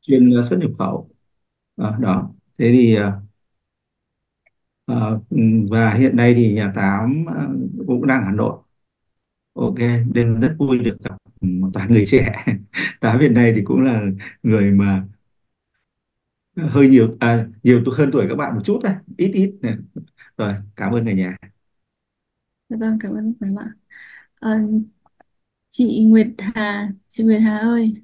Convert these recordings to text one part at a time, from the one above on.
chuyên xuất nhập khẩu. Đó, thế thì và hiện nay thì nhà Tám cũng đang ở Hà Nội. Ok, nên rất vui được gặp một toàn người trẻ. Tám hiện nay thì cũng là người mà hơi nhiều tuổi hơn tuổi các bạn một chút thôi, ít ít này. Rồi, cảm ơn cả nhà. Dạ vâng, cảm ơn các bạn. Ờ, chị Nguyệt Hà ơi.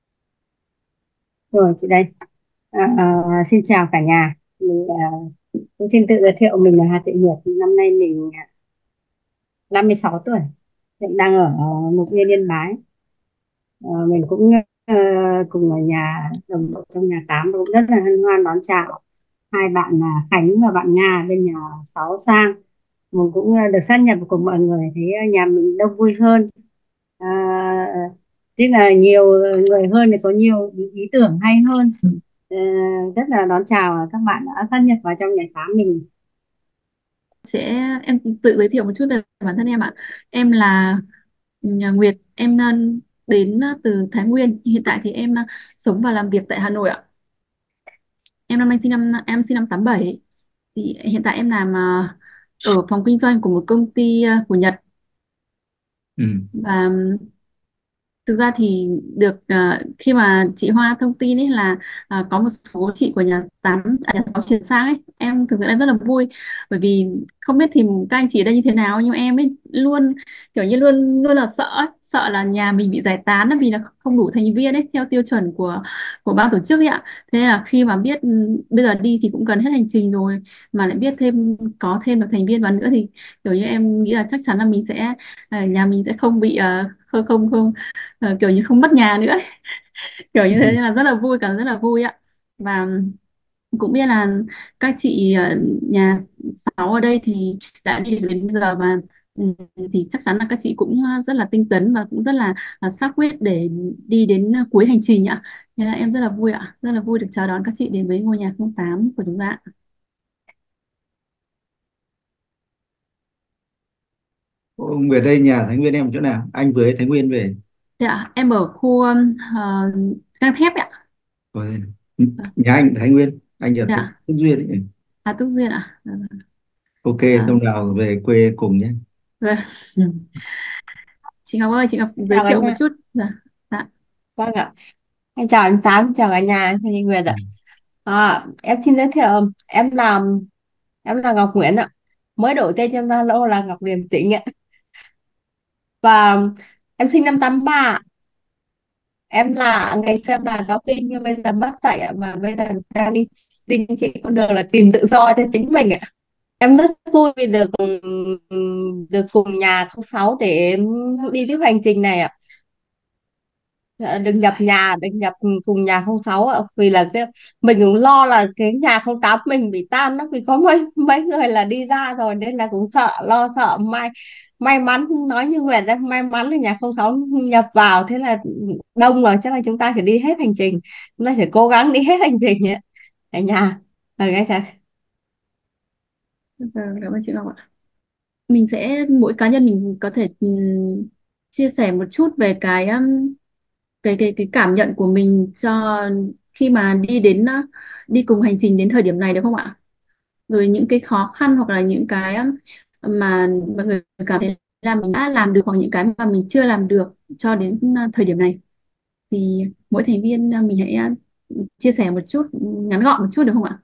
Rồi chị đây. Xin chào cả nhà. Tôi xin tự giới thiệu mình là Hà Thị Nguyệt. Năm nay mình 56 tuổi. Hiện đang ở Mộc Yên Yên Bái. Mình cũng cùng ở nhà đồng đội trong nhà Tám cũng rất là hân hoan đón chào hai bạn là Khánh và bạn Nga bên nhà Sáu Sang. Mình cũng được sát nhập cùng mọi người thấy nhà mình đông vui hơn. À, tức là nhiều người hơn thì có nhiều ý tưởng hay hơn. Ờ, Rất là đón chào các bạn đã sát nhập vào trong nhà Tám mình. Em tự giới thiệu một chút về bản thân em ạ. Em là nhà Nguyệt, em đến từ Thái Nguyên. Hiện tại thì em sống và làm việc tại Hà Nội ạ. Em sinh năm 87. Thì hiện tại em làm ở phòng kinh doanh của một công ty của Nhật. Ừ. Và thực ra thì được khi mà chị Hoa thông tin ấy là có một số chị của nhà sáu chuyển sang ấy, em thực sự em rất là vui, bởi vì không biết thì các anh chị ở đây như thế nào, nhưng em ấy luôn kiểu như luôn luôn là sợ ấy, sợ là nhà mình bị giải tán vì là không đủ thành viên ấy theo tiêu chuẩn của ban tổ chức ấy ạ. Thế là khi mà biết bây giờ đi thì cũng gần hết hành trình rồi, mà lại biết có thêm một thành viên vào nữa thì kiểu như em nghĩ là chắc chắn là nhà mình sẽ không bị không không không kiểu như không mất nhà nữa ấy. Kiểu như thế nên là rất là vui, cảm rất là vui ạ. Và cũng biết là các chị nhà sáu ở đây thì đã đi đến bây giờ, và ừ, thì chắc chắn là các chị cũng rất là tinh tấn và cũng rất là xác quyết để đi đến cuối hành trình ạ. Thế là em rất là vui ạ, rất là vui được chào đón các chị đến với ngôi nhà 08 của chúng ta. Về đây nhà Thái Nguyên em ở chỗ nào? Anh vừa Thái Nguyên về. Thế ạ, em ở khu Gang Thép ạ. Rồi, nhà anh ở Thái Nguyên, anh ở Thế Thái ạ, Phước Duyên ấy. Túc Duyên ạ. Ok, À, hôm nào về quê cùng nhé. vâng. Chị Ngọc ơi, chị Ngọc giới Chào cả thiệu một nhà. chút. Dạ. Dạ. Vâng ạ. Em chào anh Tám, chào cả nhà, anh Thanh Nguyệt Ừ. ạ. Em xin giới thiệu em là Ngọc Nguyễn ạ. Mới đổi tên trong Zalo là Ngọc Điềm Tĩnh ạ. Và em sinh năm 83 ạ. Em là ngày xưa em là giáo viên nhưng bây giờ mất dạy ạ, mà bây giờ đang đi đi trên con đường là tìm tự do cho chính mình ạ. Em rất vui vì được cùng nhà 06 để đi tiếp hành trình này ạ. Đừng nhập cùng nhà 06 ạ, vì là mình cũng lo là cái nhà 08 mình bị tan đó, vì có mấy mấy người là đi ra rồi nên là cũng sợ may may mắn nói như Nguyệt đấy, may mắn là nhà 06 nhập vào, thế là đông rồi, chắc là chúng ta phải đi hết hành trình, chúng ta phải cố gắng đi hết hành trình nhé cả nhà. Nghe thật. Vâng, cảm ơn chị Ngọc ạ. Mỗi cá nhân mình có thể chia sẻ một chút về cái cảm nhận của mình khi mà đi cùng hành trình đến thời điểm này được không ạ? Rồi những cái khó khăn hoặc là những cái mà mọi người cảm thấy là mình đã làm được, hoặc những cái mà mình chưa làm được cho đến thời điểm này, thì mỗi thành viên mình hãy chia sẻ một chút, ngắn gọn một chút được không ạ?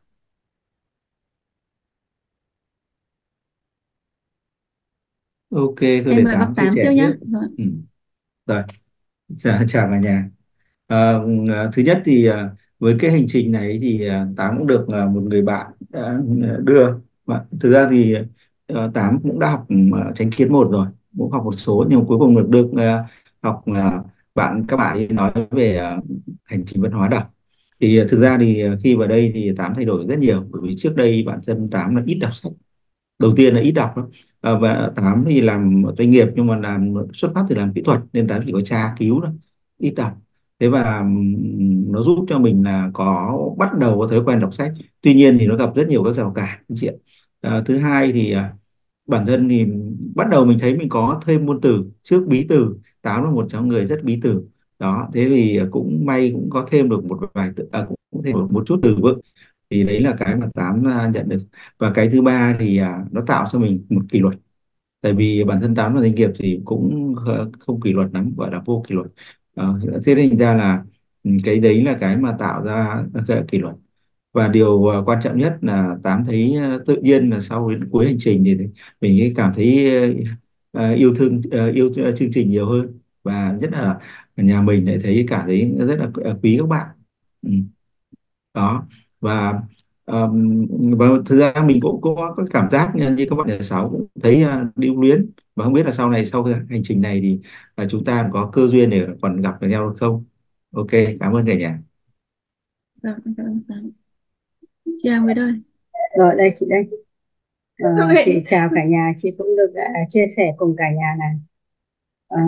Ok, thôi Em để mời bác Tám chia Tám sẻ trước nhá. trước. Vâng. Ừ. Rồi, chào cả nhà. Ờ, Thứ nhất thì với cái hành trình này thì Tám cũng được một người bạn đã đưa. Thực ra thì Tám cũng đã học chánh kiến một rồi, cũng học một số, nhưng mà cuối cùng được học các bạn ấy nói về hành trình văn hóa đọc. Thì thực ra thì khi vào đây thì Tám thay đổi rất nhiều, bởi vì trước đây bản thân Tám là ít đọc sách. Đầu tiên là ít đọc lắm. Và Tám thì làm ở doanh nghiệp, nhưng mà xuất phát từ làm kỹ thuật nên Tám chỉ có tra cứu thôi, ít đọc. Thế và nó giúp cho mình là bắt đầu có thói quen đọc sách. Tuy nhiên thì nó gặp rất nhiều các rào cản, anh chị ạ. Thứ hai thì bản thân thì bắt đầu mình thấy mình có thêm ngôn từ trước bí từ. Tám là một trong người rất bí từ, Đó, thế thì cũng may cũng có thêm được một vài cũng thêm một chút từ vựng, thì đấy là cái mà Tám nhận được. Và cái thứ ba thì nó tạo cho mình một kỷ luật, tại vì bản thân Tám là doanh nghiệp thì cũng không kỷ luật lắm, gọi là vô kỷ luật. Thế nên thành ra là cái đấy là cái mà tạo ra cái kỷ luật. Và điều quan trọng nhất là Tám thấy tự nhiên là sau đến cuối hành trình thì mình ấy cảm thấy yêu thương chương trình nhiều hơn, và nhất là nhà mình lại thấy cảm thấy rất là quý các bạn. Ừ. Đó. Và và thực ra mình cũng có cảm giác như các bạn ở sáu cũng thấy lưu luyến, và không biết là sau này, sau cái hành trình này thì chúng ta có cơ duyên để còn gặp được nhau được không. Ok, cảm ơn cả nhà. Vâng, vâng, vâng. Chị Hằng Nguyệt ơi. Rồi đây chị đây. Chị Vậy. chào cả nhà, chị cũng được chia sẻ cùng cả nhà này. Ờ,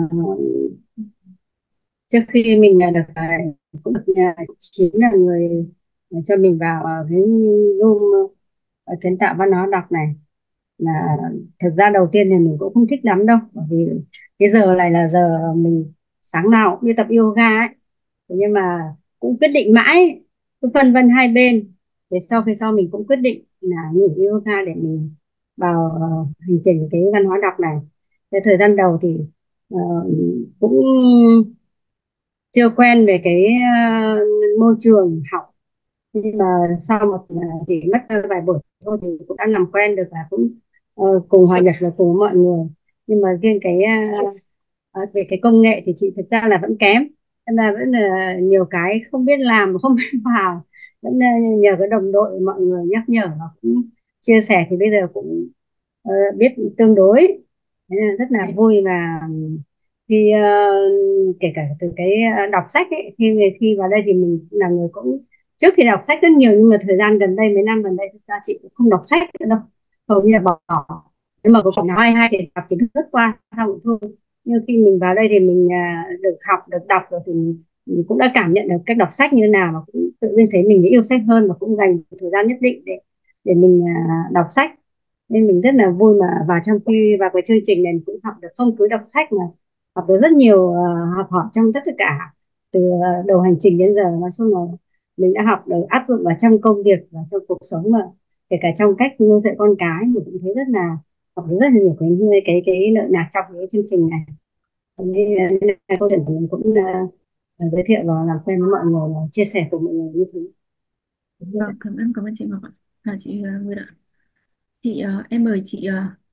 Trước khi mình được cũng được chính là người cho mình vào cái Zoom kiến tạo văn hóa đọc này, là thực ra đầu tiên thì mình cũng không thích lắm đâu, bởi vì cái giờ này là giờ mình sáng nào cũng đi tập yoga ấy. Thế nhưng mà cũng quyết định mãi, cứ phân vân hai bên, để sau mình cũng quyết định là nghỉ yoga để mình vào hành trình cái văn hóa đọc này. Cái thời gian đầu thì ờ, cũng chưa quen về cái môi trường học, nhưng mà sau chỉ mất vài buổi thôi thì cũng đã làm quen được, và cũng cùng hòa nhập được cùng mọi người. Nhưng mà riêng cái về cái công nghệ thì chị thực ra là vẫn kém, nên là vẫn là nhiều cái không biết làm không biết vào, vẫn nhờ cái đồng đội mọi người nhắc nhở và cũng chia sẻ thì bây giờ cũng biết tương đối. Thế nên rất là vui. Và khi kể cả từ cái đọc sách ấy, khi vào đây thì mình là người cũng trước thì đọc sách rất nhiều, nhưng mà thời gian gần đây mấy năm gần đây thực ra chị cũng không đọc sách nữa đâu, hầu như là bỏ. Nhưng mà cũng nói hay thì đọc kiến thức lướt qua xong rồi thôi. Nhưng khi mình vào đây thì mình được học được đọc rồi thì mình cũng đã cảm nhận được cách đọc sách như thế nào, và cũng tự nhiên thấy mình yêu sách hơn, và cũng dành một thời gian nhất định để mình đọc sách. Nên mình rất là vui mà vào trong khi vào cái chương trình này mình cũng học được không cứ đọc sách mà học được rất nhiều, học hỏi trong tất cả từ đầu hành trình đến giờ. Nói chung là mình đã học được áp dụng vào trong công việc và trong cuộc sống, mà kể cả trong cách nuôi dạy con cái mình cũng thấy rất là học được rất là nhiều cái lợi lạc trong cái chương trình này. Nên là câu chuyện của mình cũng giới thiệu và làm quen với mọi người và chia sẻ cùng mọi người như thế. Vâng, cảm ơn chị Ngọc ạ. Chị Nguyệt ạ. Em mời chị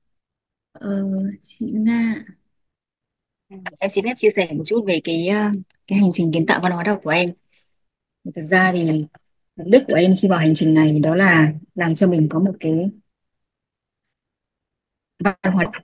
chị Nga. Em xin phép chia sẻ một chút về cái hành trình kiến tạo văn hóa đọc của em. Thực ra thì mục đích của em khi vào hành trình này đó là làm cho mình có một cái văn hóa đọc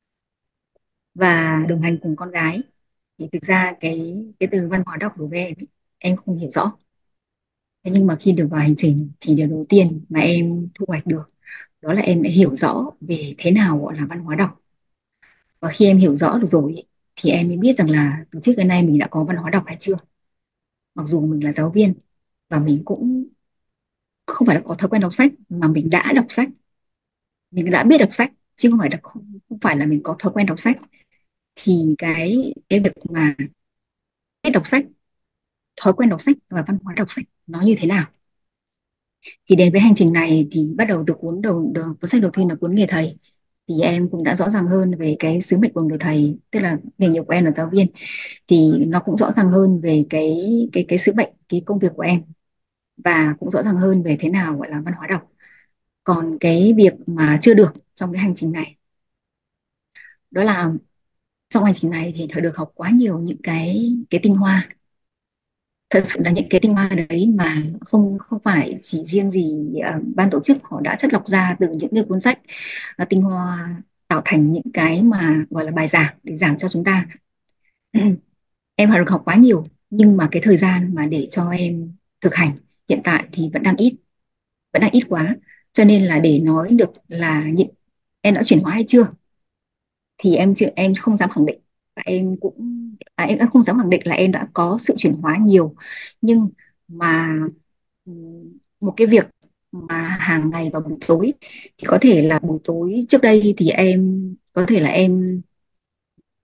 và đồng hành cùng con gái. Thì thực ra cái từ văn hóa đọc đối với em không hiểu rõ. Thế nhưng mà khi được vào hành trình thì điều đầu tiên mà em thu hoạch được đó là em đã hiểu rõ về thế nào gọi là văn hóa đọc. Và khi em hiểu rõ được rồi ấy, thì em mới biết rằng là từ trước đến nay mình đã có văn hóa đọc hay chưa. Mặc dù mình là giáo viên và mình cũng không phải là có thói quen đọc sách, mà mình đã đọc sách, mình đã biết đọc sách, chứ không phải là mình có thói quen đọc sách. Thì cái việc mà biết đọc sách, thói quen đọc sách và văn hóa đọc sách nó như thế nào. Thì đến với hành trình này thì bắt đầu từ cuốn sách đầu tiên là cuốn Nghề Thầy. Thì em cũng đã rõ ràng hơn về cái sứ mệnh của người thầy, tức là nghề nghiệp của em là giáo viên, thì nó cũng rõ ràng hơn về cái sứ mệnh, cái công việc của em, và cũng rõ ràng hơn về thế nào gọi là văn hóa đọc. Còn cái việc mà chưa được trong cái hành trình này đó là trong hành trình này thì thầy được học quá nhiều những cái tinh hoa. Thật sự là những cái tinh hoa đấy mà không không phải chỉ riêng gì ban tổ chức họ đã chất lọc ra từ những cái cuốn sách tinh hoa, tạo thành những cái mà gọi là bài giảng để giảng cho chúng ta. Em đã được học quá nhiều, nhưng mà cái thời gian mà để cho em thực hành hiện tại thì vẫn đang ít quá. Cho nên là để nói được là em đã chuyển hóa hay chưa thì em không dám khẳng định. Và em không dám khẳng định là em đã có sự chuyển hóa nhiều, nhưng mà một cái việc mà hàng ngày vào buổi tối, thì có thể là buổi tối trước đây thì em có thể là em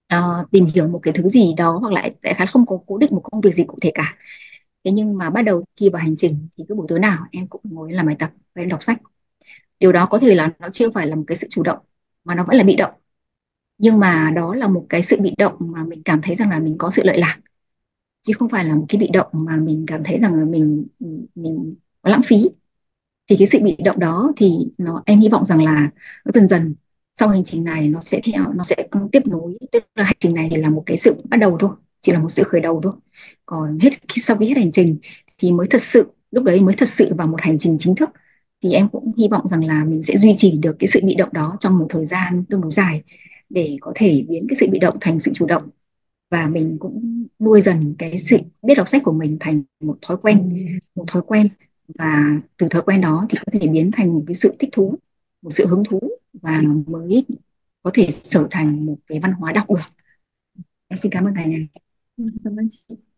tìm hiểu một cái thứ gì đó, hoặc là đại khái không có cố định một công việc gì cụ thể cả. Thế nhưng mà bắt đầu khi vào hành trình thì cứ buổi tối nào em cũng ngồi làm bài tập và em đọc sách. Điều đó có thể là nó chưa phải là một cái sự chủ động, mà nó vẫn là bị động, nhưng mà đó là một cái sự bị động mà mình cảm thấy rằng là mình có sự lợi lạc, chứ không phải là một cái bị động mà mình cảm thấy rằng là mình có lãng phí. Thì cái sự bị động đó thì em hy vọng rằng là nó dần dần sau hành trình này nó sẽ tiếp nối, tức là hành trình này thì là một cái sự bắt đầu thôi, chỉ là một sự khởi đầu thôi. Còn sau khi hết hành trình thì mới thật sự, lúc đấy mới thật sự vào một hành trình chính thức. Thì em cũng hy vọng rằng là mình sẽ duy trì được cái sự bị động đó trong một thời gian tương đối dài, để có thể biến cái sự bị động thành sự chủ động, và mình cũng nuôi dần cái sự biết đọc sách của mình thành một thói quen, và từ thói quen đó thì có thể biến thành một cái sự thích thú, một sự hứng thú, và mới có thể trở thành một cái văn hóa đọc được. Em xin cảm ơn cả nhà. Cảm ơn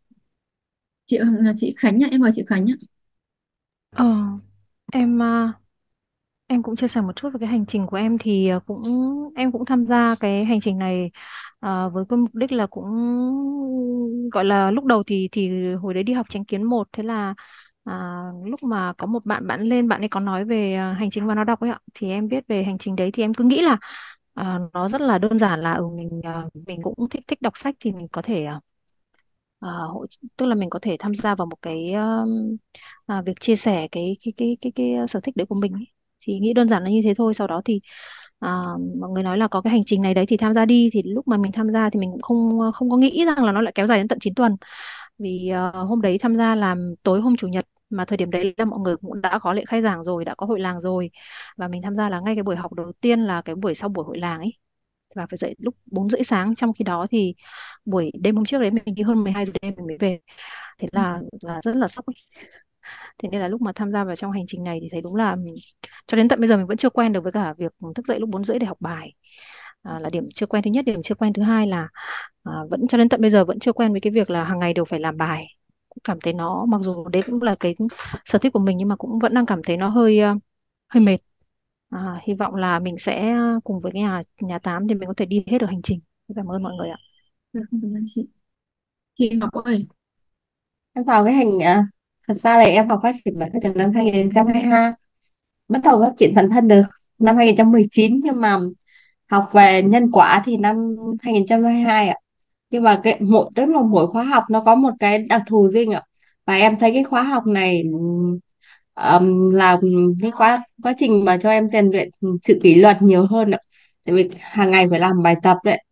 chị Khánh nhá, em mời chị Khánh nhá. Ờ, em em cũng chia sẻ một chút về cái hành trình của em thì em cũng tham gia cái hành trình này với cái mục đích là cũng gọi là lúc đầu thì hồi đấy đi học Chánh Kiến một, thế là lúc mà có một bạn lên, bạn ấy có nói về hành trình văn hóa đọc ấy ạ, thì em biết về hành trình đấy thì em cứ nghĩ là nó rất là đơn giản, là mình cũng thích thích đọc sách thì mình có thể tức là mình có thể tham gia vào một cái việc chia sẻ cái sở thích đấy của mình ấy. Thì nghĩ đơn giản là như thế thôi. Sau đó thì mọi người nói là có cái hành trình này đấy thì tham gia đi, thì lúc mà mình tham gia thì mình cũng không không có nghĩ rằng là nó lại kéo dài đến tận 9 tuần. Vì hôm đấy tham gia làm tối hôm chủ nhật, mà thời điểm đấy là mọi người cũng đã có lễ khai giảng rồi, đã có hội làng rồi, và mình tham gia là ngay cái buổi học đầu tiên là cái buổi sau buổi hội làng ấy, và phải dậy lúc 4:30 sáng, trong khi đó thì buổi đêm hôm trước đấy mình đi hơn 12 giờ đêm mình mới về. Thế là rất là sốc ấy. Thế nên là lúc mà tham gia vào trong hành trình này thì thấy đúng là mình cho đến tận bây giờ mình vẫn chưa quen được với cả việc thức dậy lúc 4:30 để học bài. Là điểm chưa quen thứ nhất. Điểm chưa quen thứ hai là vẫn cho đến tận bây giờ vẫn chưa quen với cái việc là hàng ngày đều phải làm bài. Cũng cảm thấy nó, mặc dù đấy cũng là cái sở thích của mình, nhưng mà cũng vẫn đang cảm thấy nó hơi mệt. Hy vọng là mình sẽ cùng với cái nhà tám thì mình có thể đi hết được hành trình. Cảm ơn mọi người ạ. Được, cảm ơn chị Ngọc ơi. Em vào cái thật ra là em vào phát triển bản thân từ năm 2022, bắt đầu phát triển bản thân được năm 2019, nhưng mà học về nhân quả thì năm 2022 ạ. Nhưng mà tức là mỗi khóa học nó có một cái đặc thù riêng ạ, và em thấy cái khóa học này là cái quá trình mà cho em rèn luyện sự kỷ luật nhiều hơn ạ, tại vì hàng ngày phải làm bài tập đấy,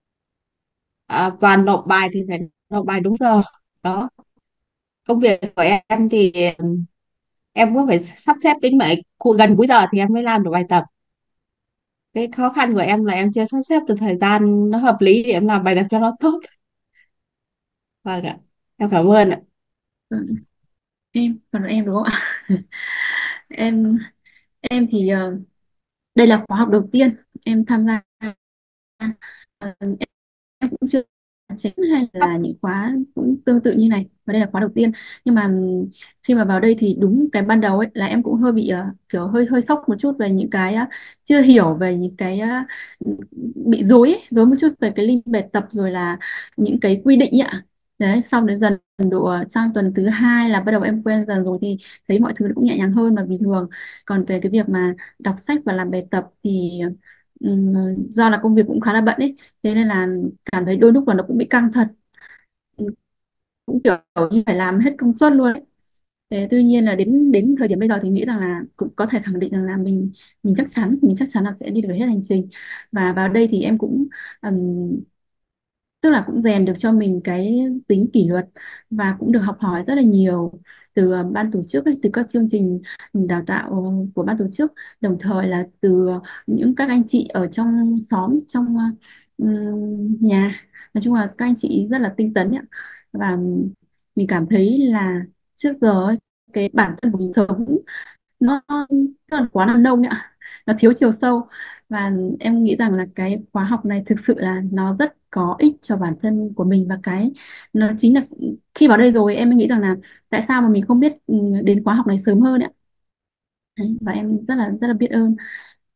và nộp bài thì phải nộp bài đúng giờ đó. Công việc của em thì em cũng phải sắp xếp đến gần cuối giờ thì em mới làm được bài tập. Cái khó khăn của em là em chưa sắp xếp được thời gian nó hợp lý để em làm bài tập cho nó tốt. Vâng ạ, em cảm ơn ạ. Vâng, còn em đúng không ạ? em em thì đây là khóa học đầu tiên em tham gia. Ờ, em cũng chưa chính hay là những khóa cũng tương tự như này, và đây là khóa đầu tiên. Nhưng mà khi mà vào đây thì đúng cái ban đầu ấy là em cũng hơi bị kiểu hơi hơi sốc một chút về những cái chưa hiểu về những cái bị rối ấy, rối một chút về cái linh bài tập rồi là những cái quy định ấy ạ. Đấy, xong đến dần sang tuần thứ hai là bắt đầu em quen dần rồi thì thấy mọi thứ nó cũng nhẹ nhàng hơn và bình thường. Còn về cái việc mà đọc sách và làm bài tập thì do là công việc cũng khá là bận ấy, thế nên là cảm thấy đôi lúc là nó cũng bị căng thật. Cũng kiểu như phải làm hết công suất luôn ấy. Thế tuy nhiên là đến đến thời điểm bây giờ thì nghĩ rằng là cũng có thể khẳng định rằng là mình chắc chắn là sẽ đi được hết hành trình. Và vào đây thì em cũng tức là cũng rèn được cho mình cái tính kỷ luật, và cũng được học hỏi rất là nhiều từ ban tổ chức ấy, từ các chương trình đào tạo của ban tổ chức, đồng thời là từ những các anh chị ở trong xóm, trong nhà. Nói chung là các anh chị rất là tinh tấn ấy. Và mình cảm thấy là trước giờ ấy, cái bản thân của mình sống nó rất là quá là nông ạ, nó thiếu chiều sâu. Và em nghĩ rằng là cái khóa học này thực sự là nó rất có ích cho bản thân của mình, và cái nó chính là khi vào đây rồi em mới nghĩ rằng là tại sao mà mình không biết đến khóa học này sớm hơn ạ. Đấy, và em rất là biết ơn.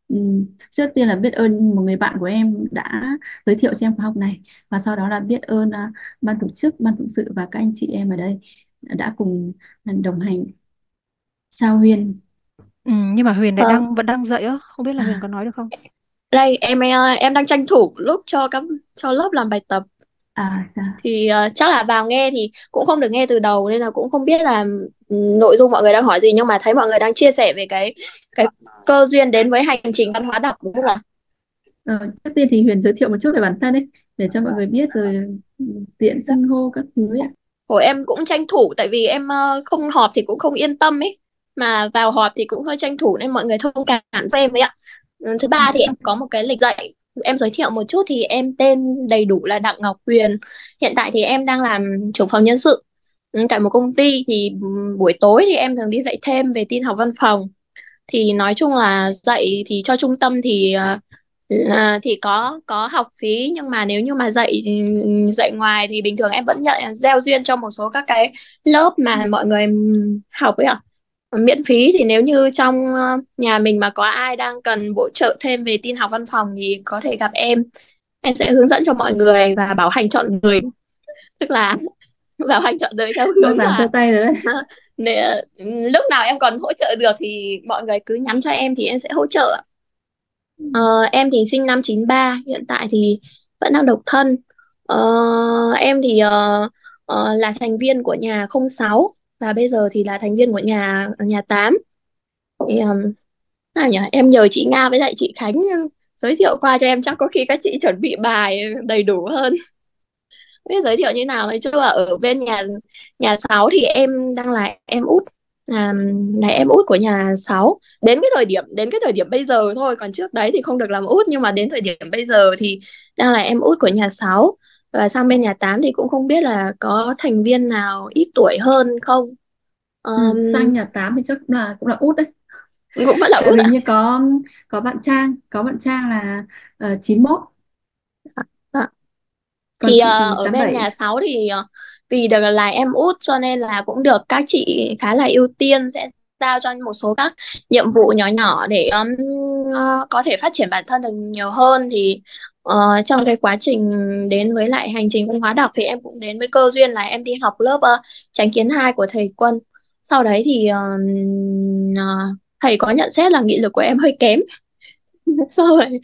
Trước tiên là biết ơn một người bạn của em đã giới thiệu cho em khóa học này, và sau đó là biết ơn ban tổ chức, ban phụng sự và các anh chị em ở đây đã cùng đồng hành trao Huyền. Nhưng mà Huyền lại Vâng, vẫn đang dạy á, không biết là Huyền À, có nói được không? đây em đang tranh thủ lúc cho lớp làm bài tập dạ. thì chắc là vào nghe thì cũng không được nghe từ đầu nên là cũng không biết là nội dung mọi người đang hỏi gì, nhưng mà thấy mọi người đang chia sẻ về cái cơ duyên đến với hành trình văn hóa đọc đúng không ạ? Trước tiên thì Huyền giới thiệu một chút về bản thân ấy để cho mọi người biết, rồi tiện xưng hô các thứ ấy ạ. Của em cũng tranh thủ tại vì em không họp thì cũng không yên tâm ấy, mà vào họp thì cũng hơi tranh thủ nên mọi người thông cảm cho em ấy ạ. Thứ ba thì em có một cái lịch dạy, em giới thiệu một chút thì em tên đầy đủ là Đặng Ngọc Huyền. Hiện tại thì em đang làm trưởng phòng nhân sự tại một công ty, thì buổi tối thì em thường đi dạy thêm về tin học văn phòng. Thì nói chung là dạy thì cho trung tâm thì thì có học phí, nhưng mà nếu như mà dạy ngoài thì bình thường em vẫn nhận gieo duyên cho một số các cái lớp mà mọi người học ấy ạ. Miễn phí thì nếu như trong nhà mình mà có ai đang cần bổ trợ thêm về tin học văn phòng thì có thể gặp em sẽ hướng dẫn cho mọi người và bảo hành chọn người, tức là bảo hành chọn đời theo Đơn hướng giản là giơ tay rồi đấy. nếu, lúc nào em còn hỗ trợ được thì mọi người cứ nhắn cho em thì em sẽ hỗ trợ. Ờ, em thì sinh năm 93, hiện tại thì vẫn đang độc thân. Ờ, em thì là thành viên của nhà 06 và bây giờ thì là thành viên của nhà nhà 8. Thì, nào nhỉ? Em nhờ chị Nga với lại chị Khánh giới thiệu qua cho em, chắc có khi các chị chuẩn bị bài đầy đủ hơn. Không biết giới thiệu như nào, nói chung là ở bên nhà nhà 6 thì em đang là em út, là em út của nhà 6 đến cái thời điểm bây giờ thôi, còn trước đấy thì không được làm út, nhưng mà đến thời điểm bây giờ thì đang là em út của nhà 6. Và sang bên nhà 8 thì cũng không biết là có thành viên nào ít tuổi hơn không. Sang nhà 8 thì chắc cũng là út đấy. Cũng vẫn là Tại út vì ạ. như có bạn Trang là 91, À? còn Thì chị thì ở bên 87. nhà 6 thì vì được là em út cho nên là cũng được các chị khá là ưu tiên, sẽ giao cho một số các nhiệm vụ nhỏ nhỏ để có thể phát triển bản thân được nhiều hơn. Thì trong cái quá trình đến với lại hành trình văn hóa đọc thì em cũng đến với cơ duyên là em đi học lớp Chánh kiến 2 của thầy Quân. Sau đấy thì thầy có nhận xét là nghị lực của em hơi kém. Sau rồi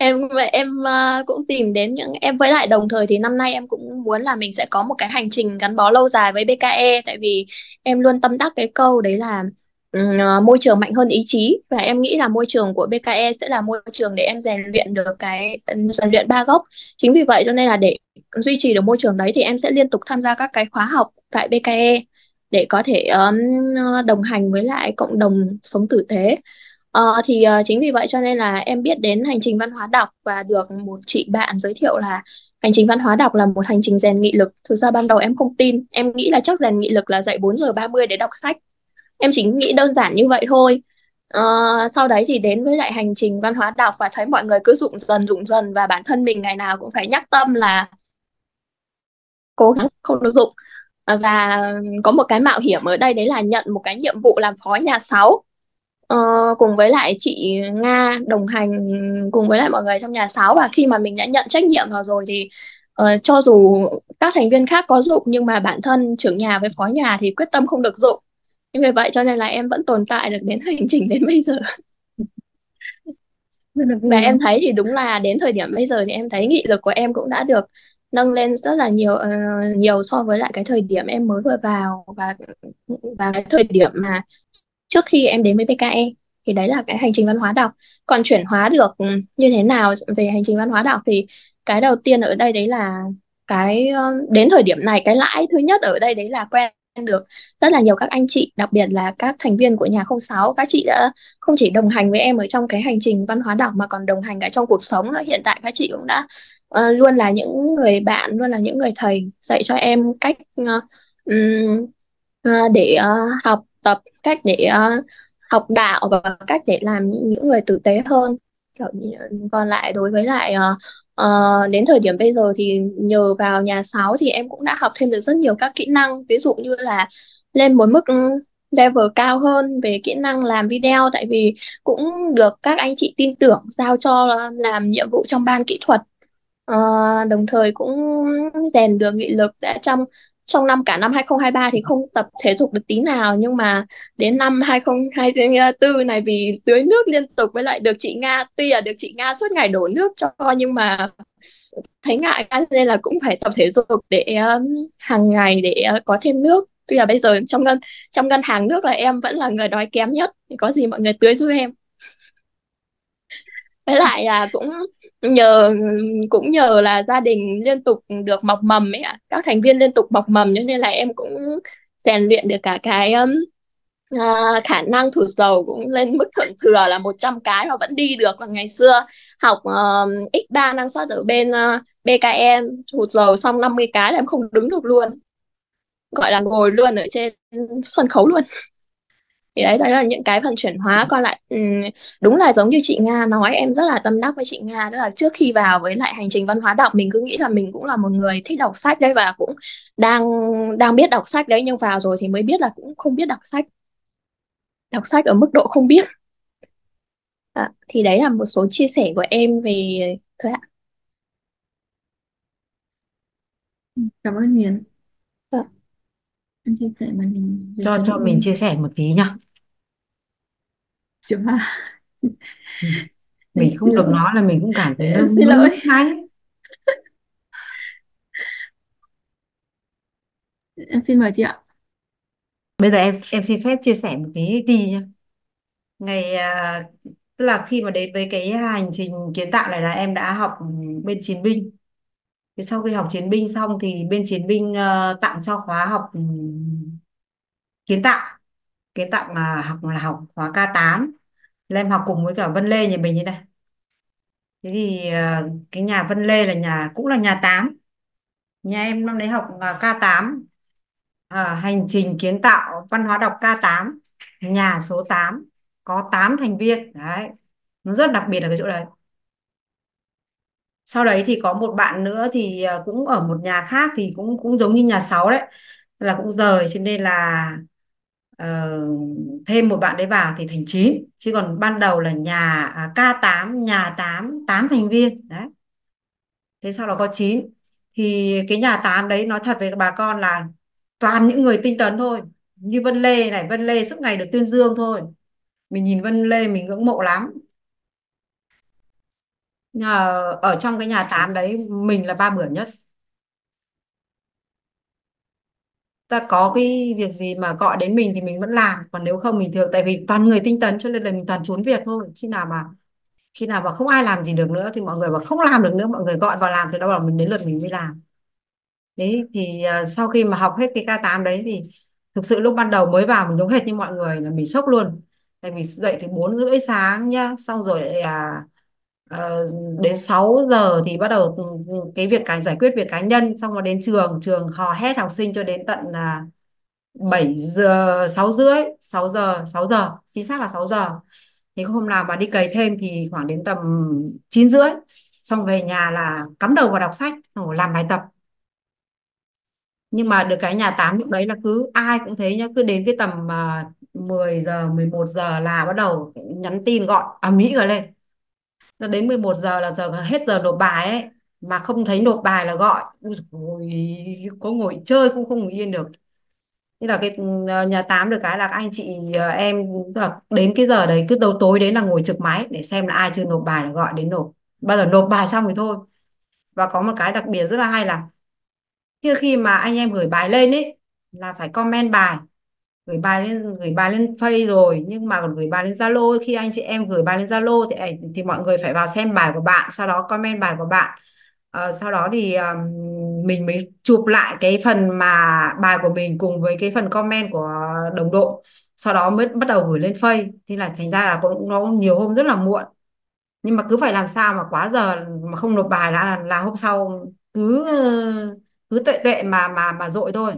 em cũng tìm đến những em, với lại đồng thời thì năm nay em cũng muốn là mình sẽ có một cái hành trình gắn bó lâu dài với BKE, tại vì em luôn tâm đắc cái câu đấy là môi trường mạnh hơn ý chí, và em nghĩ là môi trường của BKE sẽ là môi trường để em rèn luyện được rèn luyện ba gốc. Chính vì vậy cho nên là để duy trì được môi trường đấy thì em sẽ liên tục tham gia các cái khóa học tại BKE để có thể đồng hành với lại cộng đồng sống tử tế. Thì chính vì vậy cho nên là em biết đến hành trình văn hóa đọc và được một chị bạn giới thiệu là hành trình văn hóa đọc là một hành trình rèn nghị lực. Thực ra ban đầu em không tin, em nghĩ là chắc rèn nghị lực là dậy 4:30 để đọc sách. Em chỉ nghĩ đơn giản như vậy thôi. Ờ, Sau đấy thì đến với lại hành trình văn hóa đọc và thấy mọi người cứ rụng dần, và bản thân mình ngày nào cũng phải nhắc tâm là cố gắng không được dụng. Và có một cái mạo hiểm ở đây đấy là nhận một cái nhiệm vụ làm phó nhà 6. Cùng với lại chị Nga đồng hành cùng với lại mọi người trong nhà 6, và khi mà mình đã nhận trách nhiệm vào rồi thì cho dù các thành viên khác có dụng nhưng mà bản thân trưởng nhà với phó nhà thì quyết tâm không được dụng. Vì vậy cho nên là em vẫn tồn tại được đến hành trình đến bây giờ. Rất là Và vui. em thấy thì đúng là đến thời điểm bây giờ thì em thấy nghị lực của em cũng đã được nâng lên rất là nhiều so với lại cái thời điểm em mới vừa vào, và cái thời điểm mà trước khi em đến với PKE. Thì đấy là cái hành trình văn hóa đọc. Còn chuyển hóa được như thế nào về hành trình văn hóa đọc thì cái đầu tiên ở đây đấy là đến thời điểm này cái lãi thứ nhất ở đây đấy là quen được rất là nhiều các anh chị, đặc biệt là các thành viên của nhà 06. Các chị đã không chỉ đồng hành với em ở trong cái hành trình văn hóa đọc mà còn đồng hành cả trong cuộc sống nữa. Hiện tại các chị cũng đã luôn là những người bạn, luôn là những người thầy dạy cho em cách để học tập, cách để học đạo và cách để làm những người tử tế hơn. Còn lại đối với lại đến thời điểm bây giờ thì nhờ vào nhà 6 thì em cũng đã học thêm được rất nhiều các kỹ năng, ví dụ như là lên một mức level cao hơn về kỹ năng làm video, tại vì cũng được các anh chị tin tưởng giao cho làm nhiệm vụ trong ban kỹ thuật. Ờ, Đồng thời cũng rèn được nghị lực. Đã trong trong năm 2023 thì không tập thể dục được tí nào, nhưng mà đến năm 2024 này vì tưới nước liên tục với lại được chị Nga, tuy là được chị Nga suốt ngày đổ nước cho, nhưng mà thấy ngại quá nên là cũng phải tập thể dục để hàng ngày để có thêm nước. Tuy là bây giờ trong ngân hàng nước là em vẫn là người đói kém nhất, thì có gì mọi người tưới giúp em. Với lại là nhờ cũng nhờ là gia đình liên tục được mọc mầm ấy ạ, các thành viên liên tục mọc mầm, cho nên là em cũng rèn luyện được cả cái khả năng thụt dầu cũng lên mức thượng thừa là 100 cái mà vẫn đi được. Và ngày xưa học X3 năng suất ở bên BKE, thụt dầu xong 50 cái là em không đứng được luôn, gọi là ngồi luôn ở trên sân khấu luôn. Thì đấy là những cái phần chuyển hóa. Còn lại đúng là giống như chị Nga nói, em rất là tâm đắc với chị Nga, đó là trước khi vào với lại hành trình văn hóa đọc, mình cứ nghĩ là mình cũng là một người thích đọc sách đấy, và cũng đang đang biết đọc sách đấy, nhưng vào rồi thì mới biết là cũng không biết đọc sách ở mức độ không biết. Thì đấy là một số chia sẻ của em về thôi ạ. Cảm ơn Huyền. Dạ. Em chia sẻ màn hình về cho phần cho nội mình dung chia sẻ một tí nhá. chưa ha. Ừ. Em Mình xin không được lỗi. nói là mình cũng cảm thấy nó Em xin mất lỗi. nước ngay. Em xin mời chị ạ. Bây giờ em xin phép chia sẻ một tí đi nhá. Ngày tức là khi mà đến với cái hành trình kiến tạo này là em đã học bên chiến binh. Thì sau khi học chiến binh xong thì bên chiến binh tặng cho khóa học kiến tạo. Kiến tạo học khóa K8. Là em học cùng với cả Vân Lê nhà mình như này. Thế thì cái nhà Vân Lê là cũng là nhà 8. Nhà em năm đấy học K8, hành trình kiến tạo văn hóa đọc K8, nhà số 8, có 8 thành viên đấy, nó rất đặc biệt ở cái chỗ đấy. Sau đấy thì có một bạn nữa thì cũng ở một nhà khác thì cũng cũng giống như nhà 6 đấy, là cũng rời, cho nên là ờ, thêm một bạn đấy vào thì thành 9, chứ còn ban đầu là K8, nhà 8, 8 thành viên đấy. Thế sau đó có 9, thì cái nhà 8 đấy nói thật với bà con là toàn những người tinh tấn thôi, như Vân Lê này. Vân Lê suốt ngày được tuyên dương thôi, mình nhìn Vân Lê mình ngưỡng mộ lắm. Nhưng mà ở trong cái nhà 8 đấy mình là ba bữa nhất. Ta có cái việc gì mà gọi đến mình thì mình vẫn làm, còn nếu không mình thường, tại vì toàn người tinh tấn cho nên là mình toàn trốn việc thôi. Khi nào mà không ai làm gì được nữa thì mọi người bảo không làm được nữa, mọi người gọi vào làm thì đâu bảo mình đến lượt mình mới làm. Đấy thì sau khi mà học hết cái K8 đấy thì thực sự lúc ban đầu mới vào mình giống hệt như mọi người, là mình sốc luôn. Tại vì dậy từ 4 rưỡi sáng nhá, xong rồi lại ờ, đến 6 giờ thì bắt đầu cái giải quyết việc cá nhân, xong rồi đến trường trường hò hét học sinh cho đến tận 7 giờ, 6 giờ chính xác là 6 giờ. Thì hôm nào mà đi cày thêm thì khoảng đến tầm 9 rưỡi, xong về nhà là cắm đầu vào đọc sách xong rồi làm bài tập. Nhưng mà được cái nhà 8 lúc đấy là cứ ai cũng thế nhá, cứ đến cái tầm 10 giờ 11 giờ là bắt đầu nhắn tin gọi ầm ĩ cả lên. Nó đến 11 giờ là hết giờ nộp bài ấy, mà không thấy nộp bài là gọi. Ui dồi ôi, có ngồi chơi cũng không ngồi yên được. Như là cái nhà 8 được cái là các anh chị em tức là đến cái giờ đấy cứ tối tối đến là ngồi trực máy để xem là ai chưa nộp bài là gọi đến nộp. Bao giờ nộp bài xong thì thôi. Và có một cái đặc biệt rất là hay là khi mà anh em gửi bài lên ấy là phải comment bài, gửi bài lên Face rồi, nhưng mà còn gửi bài lên Zalo ấy. Khi anh chị em gửi bài lên Zalo thì mọi người phải vào xem bài của bạn, sau đó comment bài của bạn. Sau đó thì mình mới chụp lại cái phần mà bài của mình cùng với cái phần comment của đồng đội, sau đó mới bắt đầu gửi lên Face. Thì là thành ra là cũng nó nhiều hôm rất là muộn, nhưng mà cứ phải làm sao mà quá giờ mà không nộp bài là hôm sau cứ cứ tệ tệ mà dội thôi.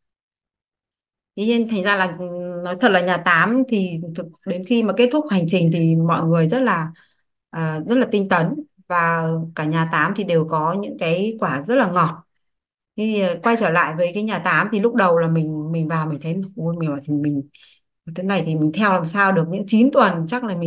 Thế nên thành ra là nói thật là nhà 8 thì đến khi mà kết thúc hành trình thì mọi người rất là tinh tấn, và cả nhà 8 thì đều có những cái quả rất là ngọt. Thì quay trở lại với cái nhà 8 thì lúc đầu là mình vào mình thấy ôi mình bảo thì Cái này thì mình theo làm sao được, những 9 tuần chắc là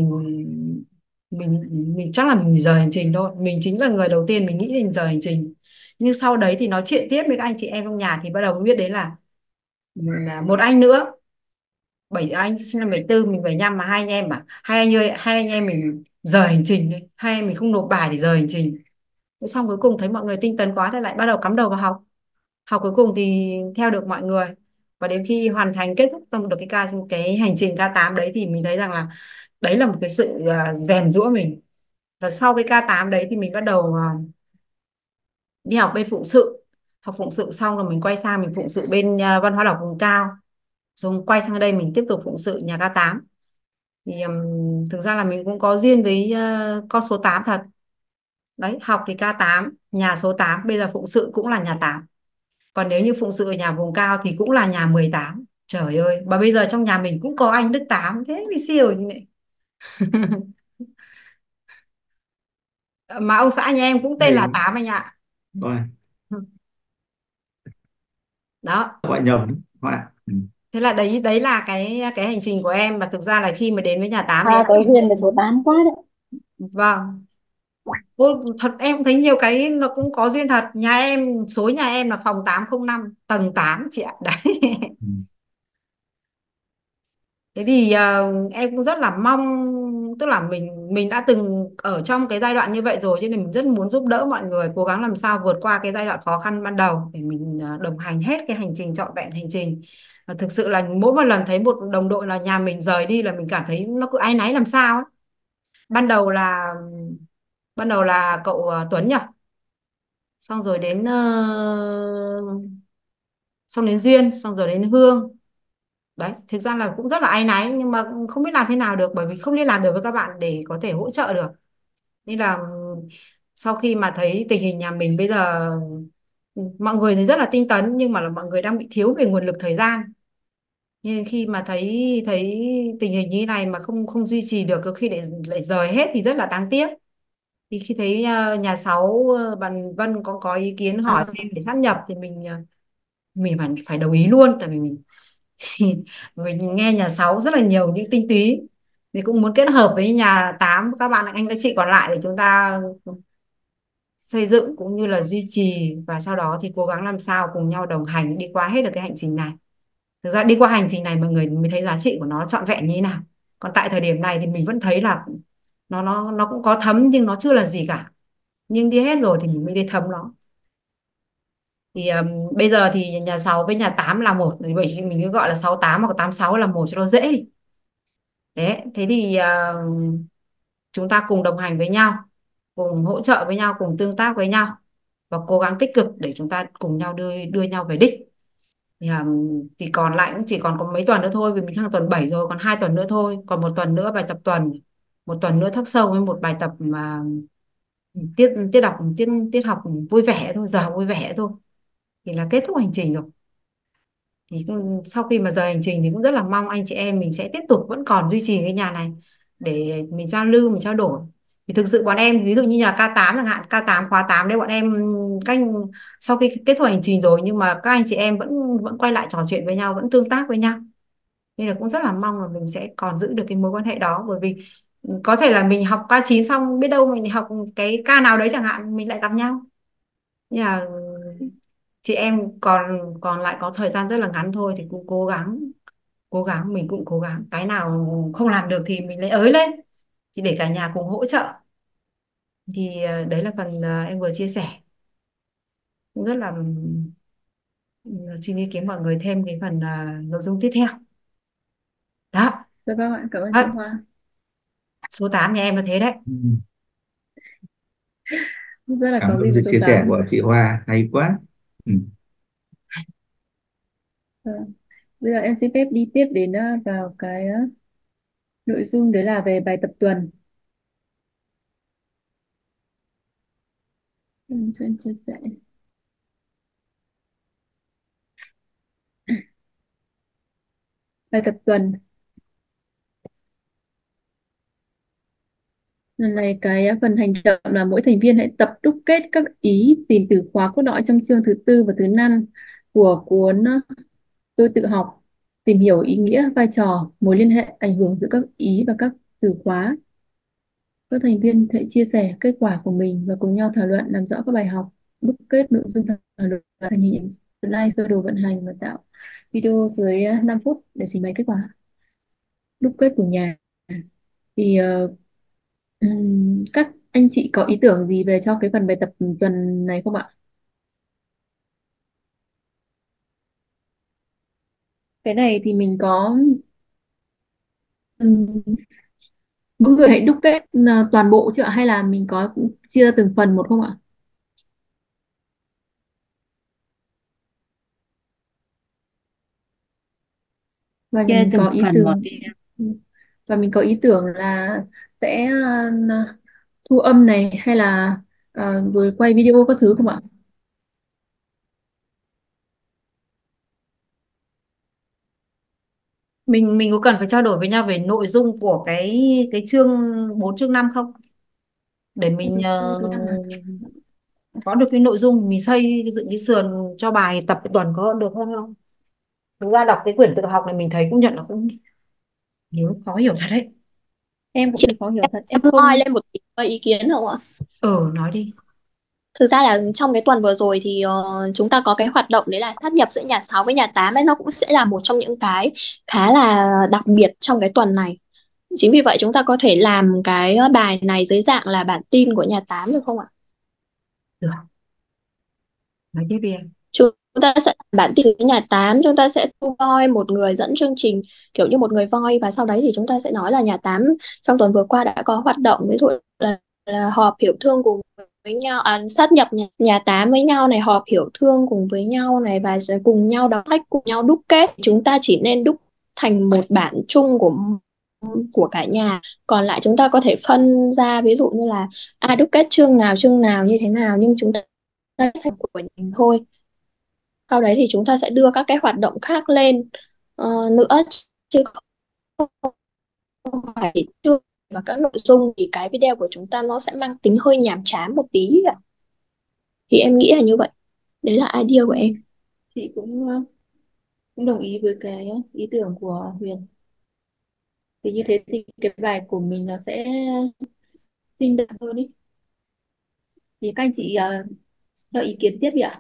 mình chắc là mình rời hành trình thôi. Mình chính là người đầu tiên mình nghĩ đến rời hành trình. Nhưng sau đấy thì nói chuyện tiếp với các anh chị em trong nhà thì bắt đầu mới biết đến là một anh nữa, bảy anh sinh năm 74, mình 75, mà hai anh em hai anh ơi, hai anh em mình rời hành trình đi, hai anh mình không nộp bài để rời hành trình. Thế xong cuối cùng thấy mọi người tinh tấn quá thì lại bắt đầu cắm đầu vào học. Học cuối cùng thì theo được mọi người, và đến khi hoàn thành kết thúc xong được cái hành trình K8 đấy thì mình thấy rằng là đấy là một cái sự rèn giũa mình. Và sau cái K8 đấy thì mình bắt đầu đi học bên phụng sự. Học phụng sự xong rồi mình quay sang mình phụng sự bên văn hóa đọc vùng cao, xong quay sang đây mình tiếp tục phụng sự nhà K8. Thì thực ra là mình cũng có duyên với con số 8 thật. Đấy, học thì K8 nhà số 8, bây giờ phụng sự cũng là nhà 8. Còn nếu như phụng sự ở nhà vùng cao thì cũng là nhà 18. Trời ơi, mà bây giờ trong nhà mình cũng có anh Đức 8, thế mới siêu như vậy. Mà ông xã nhà em cũng tên là Này, 8 anh ạ. ôi, Đó, gọi nhầm đấy, họ ạ. Ừ. thế là đấy đấy là cái hành trình của em. Và thực ra là khi mà đến với nhà 8 thì À, có duyên với số 8 quá đấy. vâng. Ô, thật em cũng thấy nhiều cái nó cũng có duyên thật. Nhà em là phòng 805 tầng 8 chị ạ. Đấy. Ừ. Thế thì em cũng rất là mong, tức là mình đã từng ở trong cái giai đoạn như vậy rồi cho nên mình rất muốn giúp đỡ mọi người cố gắng làm sao vượt qua cái giai đoạn khó khăn ban đầu để mình đồng hành hết cái hành trình trọn vẹn hành trình. Và thực sự là mỗi một lần thấy một đồng đội là nhà mình rời đi là mình cảm thấy nó cứ áy náy làm sao ấy. Ban đầu là ban đầu là cậu Tuấn nhỉ, xong rồi đến xong đến Duyên, xong rồi đến Hương. Đấy, thực ra là cũng rất là áy náy nhưng mà không biết làm thế nào được, bởi vì không liên lạc được với các bạn để có thể hỗ trợ được. Nên là sau khi mà thấy tình hình nhà mình bây giờ, mọi người thì rất là tinh tấn nhưng mà là mọi người đang bị thiếu về nguồn lực thời gian. Nhưng khi mà thấy thấy tình hình như thế này mà không không duy trì được, có khi lại rời hết thì rất là đáng tiếc. Thì khi thấy nhà 6 bạn Vân có ý kiến hỏi xem để sát nhập thì mình phải đồng ý luôn, tại vì mình nghe nhà 6 rất là nhiều những tinh túy thì cũng muốn kết hợp với nhà 8 các bạn anh các chị còn lại để chúng ta xây dựng cũng như là duy trì, và sau đó thì cố gắng làm sao cùng nhau đồng hành đi qua hết được cái hành trình này. Thực ra đi qua hành trình này mọi người mới thấy giá trị của nó trọn vẹn như thế nào. Còn tại thời điểm này thì mình vẫn thấy là nó cũng có thấm nhưng nó chưa là gì cả, nhưng đi hết rồi thì mình mới thấy thấm nó. Thì bây giờ thì nhà 6 với nhà 8 là một, bởi vì mình cứ gọi là 68 hoặc 86 là một cho nó dễ đi. Thế thì chúng ta cùng đồng hành với nhau, cùng hỗ trợ với nhau, cùng tương tác với nhau và cố gắng tích cực để chúng ta cùng nhau đưa đưa nhau về đích. Thì còn lại cũng chỉ còn có mấy tuần nữa thôi, vì mình sang tuần 7 rồi, còn 2 tuần nữa thôi, còn một tuần nữa bài tập tuần, một tuần nữa thắc sâu với một bài tập mà tiết tiết đọc tiết học vui vẻ thôi, giờ vui vẻ thôi thì là kết thúc hành trình rồi. Thì sau khi mà rời hành trình thì cũng rất là mong anh chị em mình sẽ tiếp tục vẫn còn duy trì cái nhà này để mình giao lưu, mình trao đổi. Thì thực sự bọn em ví dụ như nhà K8 chẳng hạn, K8 khóa 8 đấy bọn em sau khi kết thúc hành trình rồi nhưng mà các anh chị em vẫn vẫn quay lại trò chuyện với nhau, vẫn tương tác với nhau. Nên là cũng rất là mong là mình sẽ còn giữ được cái mối quan hệ đó, bởi vì có thể là mình học K9 xong biết đâu mình học cái K nào đấy chẳng hạn mình lại gặp nhau. Nhưng mà chị em còn còn lại có thời gian rất là ngắn thôi thì cũng cố gắng mình cũng cố gắng, cái nào không làm được thì mình lấy ới lên chỉ để cả nhà cùng hỗ trợ. Thì đấy là phần em vừa chia sẻ. Cũng rất là xin ý kiến mọi người thêm cái phần nội dung tiếp theo đó. Dạ vâng ạ, cảm ơn Đấy, chị Hoa. số 8 nhà em là thế đấy. Ừ. Rất là Cảm có ơn duyên với sự số chia sẻ 8. của chị Hoa, hay quá. Ừ. Vâng. Bây giờ em xin phép đi tiếp đến vào cái nội dung đấy là về bài tập tuần. Cho em chia sẻ. Bài tập tuần lần này cái phần hành động là mỗi thành viên hãy tập đúc kết các ý tìm từ khóa cốt lõi trong chương thứ tư và thứ năm của cuốn Tôi tự học. tìm hiểu ý nghĩa, vai trò, mối liên hệ, ảnh hưởng giữa các ý và các từ khóa. Các thành viên sẽ chia sẻ kết quả của mình và cùng nhau thảo luận làm rõ các bài học, đúc kết nội dung thảo luận thành hình ảnh slide, sơ đồ vận hành và tạo video dưới 5 phút để trình bày kết quả đúc kết của nhà. Thì các anh chị có ý tưởng gì về cho cái phần bài tập tuần này không ạ? Cái này thì mình có ừm, mỗi người hãy đúc kết toàn bộ chứ ạ, hay là mình có chia từng phần một không ạ? Và Chia mình từng có ý phần một tưởng đi. và mình có ý tưởng là sẽ thu âm này, hay là rồi quay video các thứ không ạ? Mình có cần phải trao đổi với nhau về nội dung của cái chương 4 chương 5 không? Để mình có được cái nội dung mình xây dựng cái sườn cho bài tập tuần có được hơn không? Thực ra đọc cái quyển tự học này mình thấy cũng nhận là cũng nhiều khó hiểu thật đấy. Em cũng Chị thấy khó hiểu thật, em em nói không. lên một tí ý kiến không ạ? Nói đi. Thực ra là trong cái tuần vừa rồi thì chúng ta có cái hoạt động đấy là sát nhập giữa nhà 6 với nhà 8 ấy, nó cũng sẽ là một trong những cái khá là đặc biệt trong cái tuần này. Chính vì vậy chúng ta có thể làm cái bài này dưới dạng là bản tin của nhà 8 được không ạ? Được, nói tiếp đi em. Chúng ta sẽ làm bản tin với nhà 8, chúng ta sẽ thu voi một người dẫn chương trình, kiểu như một người voi, và sau đấy thì chúng ta sẽ nói là nhà 8 trong tuần vừa qua đã có hoạt động, ví dụ là họp hiểu thương cùng với nhau, sát nhập nhà 8 với nhau này, họp hiểu thương cùng với nhau này, và sẽ cùng nhau đọc sách, cùng nhau đúc kết. Chúng ta chỉ nên đúc thành một bản chung của cả nhà, còn lại chúng ta có thể phân ra, ví dụ như là đúc kết chương nào như thế nào, nhưng chúng ta thành của mình thôi. Sau đấy thì chúng ta sẽ đưa các cái hoạt động khác lên nữa, chứ không phải chỉ chương và các nội dung, thì cái video của chúng ta nó sẽ mang tính hơi nhàm chán một tí ạ. Thì em nghĩ là như vậy, đấy là idea của em. Chị cũng đồng ý với cái ý tưởng của Huyền. Thì như thế thì cái bài của mình nó sẽ sinh động hơn ý. Thì các anh chị cho ý kiến tiếp đi ạ.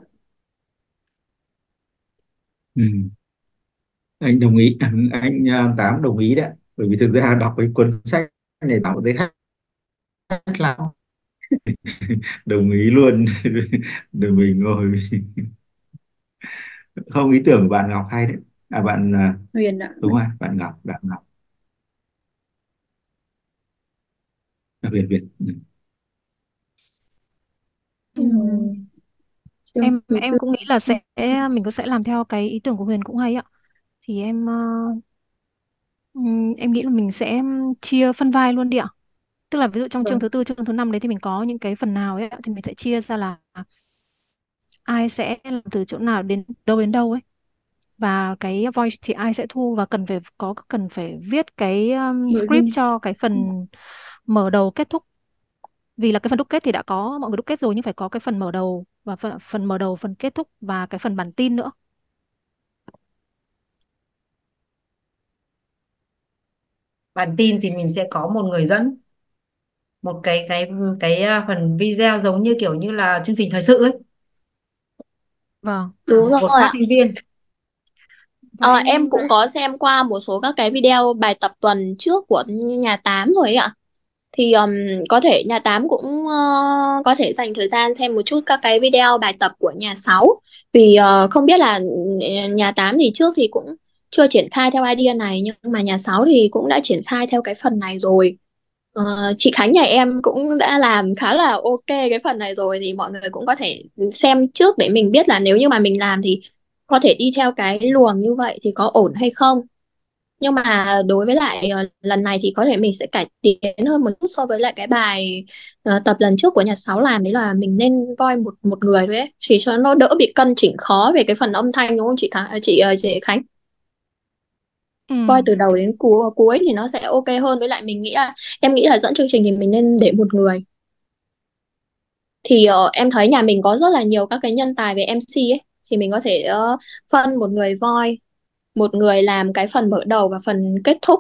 Ừ. Anh đồng ý, anh Tám đồng ý đấy, bởi vì thực ra đọc cái cuốn sách này Tám thấy hay lắm. Đồng ý luôn. Để mình ngồi. Không, ý tưởng của bạn Ngọc hay đấy. Bạn Huyền ạ. đúng rồi, bạn Ngọc Huyền Việt. Ừ. Ừm, chương thứ Em tư. cũng nghĩ là mình có sẽ làm theo cái ý tưởng của Huyền cũng hay ạ. Thì em nghĩ là mình sẽ chia phân vai luôn đi ạ. Tức là ví dụ trong chương Vâng. thứ tư, chương thứ năm đấy thì mình có những cái phần nào ấy ạ, thì mình sẽ chia ra là ai sẽ làm từ chỗ nào đến đâu ấy, và cái voice thì ai sẽ thu, và cần phải viết cái Nội script dung. cho cái phần mở đầu kết thúc. Vì là cái phần đúc kết thì đã có mọi người đúc kết rồi, nhưng phải có cái phần mở đầu và phần mở đầu, phần kết thúc và cái phần bản tin nữa. Bản tin thì mình sẽ có một người dẫn, một cái phần video giống như kiểu như là chương trình thời sự ấy, Vâng. Đúng một rồi phát ạ. thanh viên. Và Em em cũng có xem qua một số các cái video bài tập tuần trước của nhà 8 rồi ấy ạ. Thì có thể nhà 8 cũng có thể dành thời gian xem một chút các cái video bài tập của nhà 6. Vì không biết là nhà 8 thì trước thì cũng chưa triển khai theo idea này, nhưng mà nhà 6 thì cũng đã triển khai theo cái phần này rồi. Chị Khánh nhà em cũng đã làm khá là ok cái phần này rồi, thì mọi người cũng có thể xem trước để mình biết là nếu như mà mình làm thì có thể đi theo cái luồng như vậy thì có ổn hay không. Nhưng mà đối với lại lần này thì có thể mình sẽ cải tiến hơn một chút so với lại cái bài tập lần trước của nhà 6 làm, đấy là mình nên voi một một người thôi ấy, chỉ cho nó đỡ bị cân chỉnh khó về cái phần âm thanh, đúng không chị Khánh? Voi từ đầu đến cuối thì nó sẽ ok hơn. Với lại em nghĩ là dẫn chương trình thì mình nên để một người. Thì em thấy nhà mình có rất là nhiều các cái nhân tài về MC ấy, thì mình có thể phân một người voi một người làm cái phần mở đầu và phần kết thúc.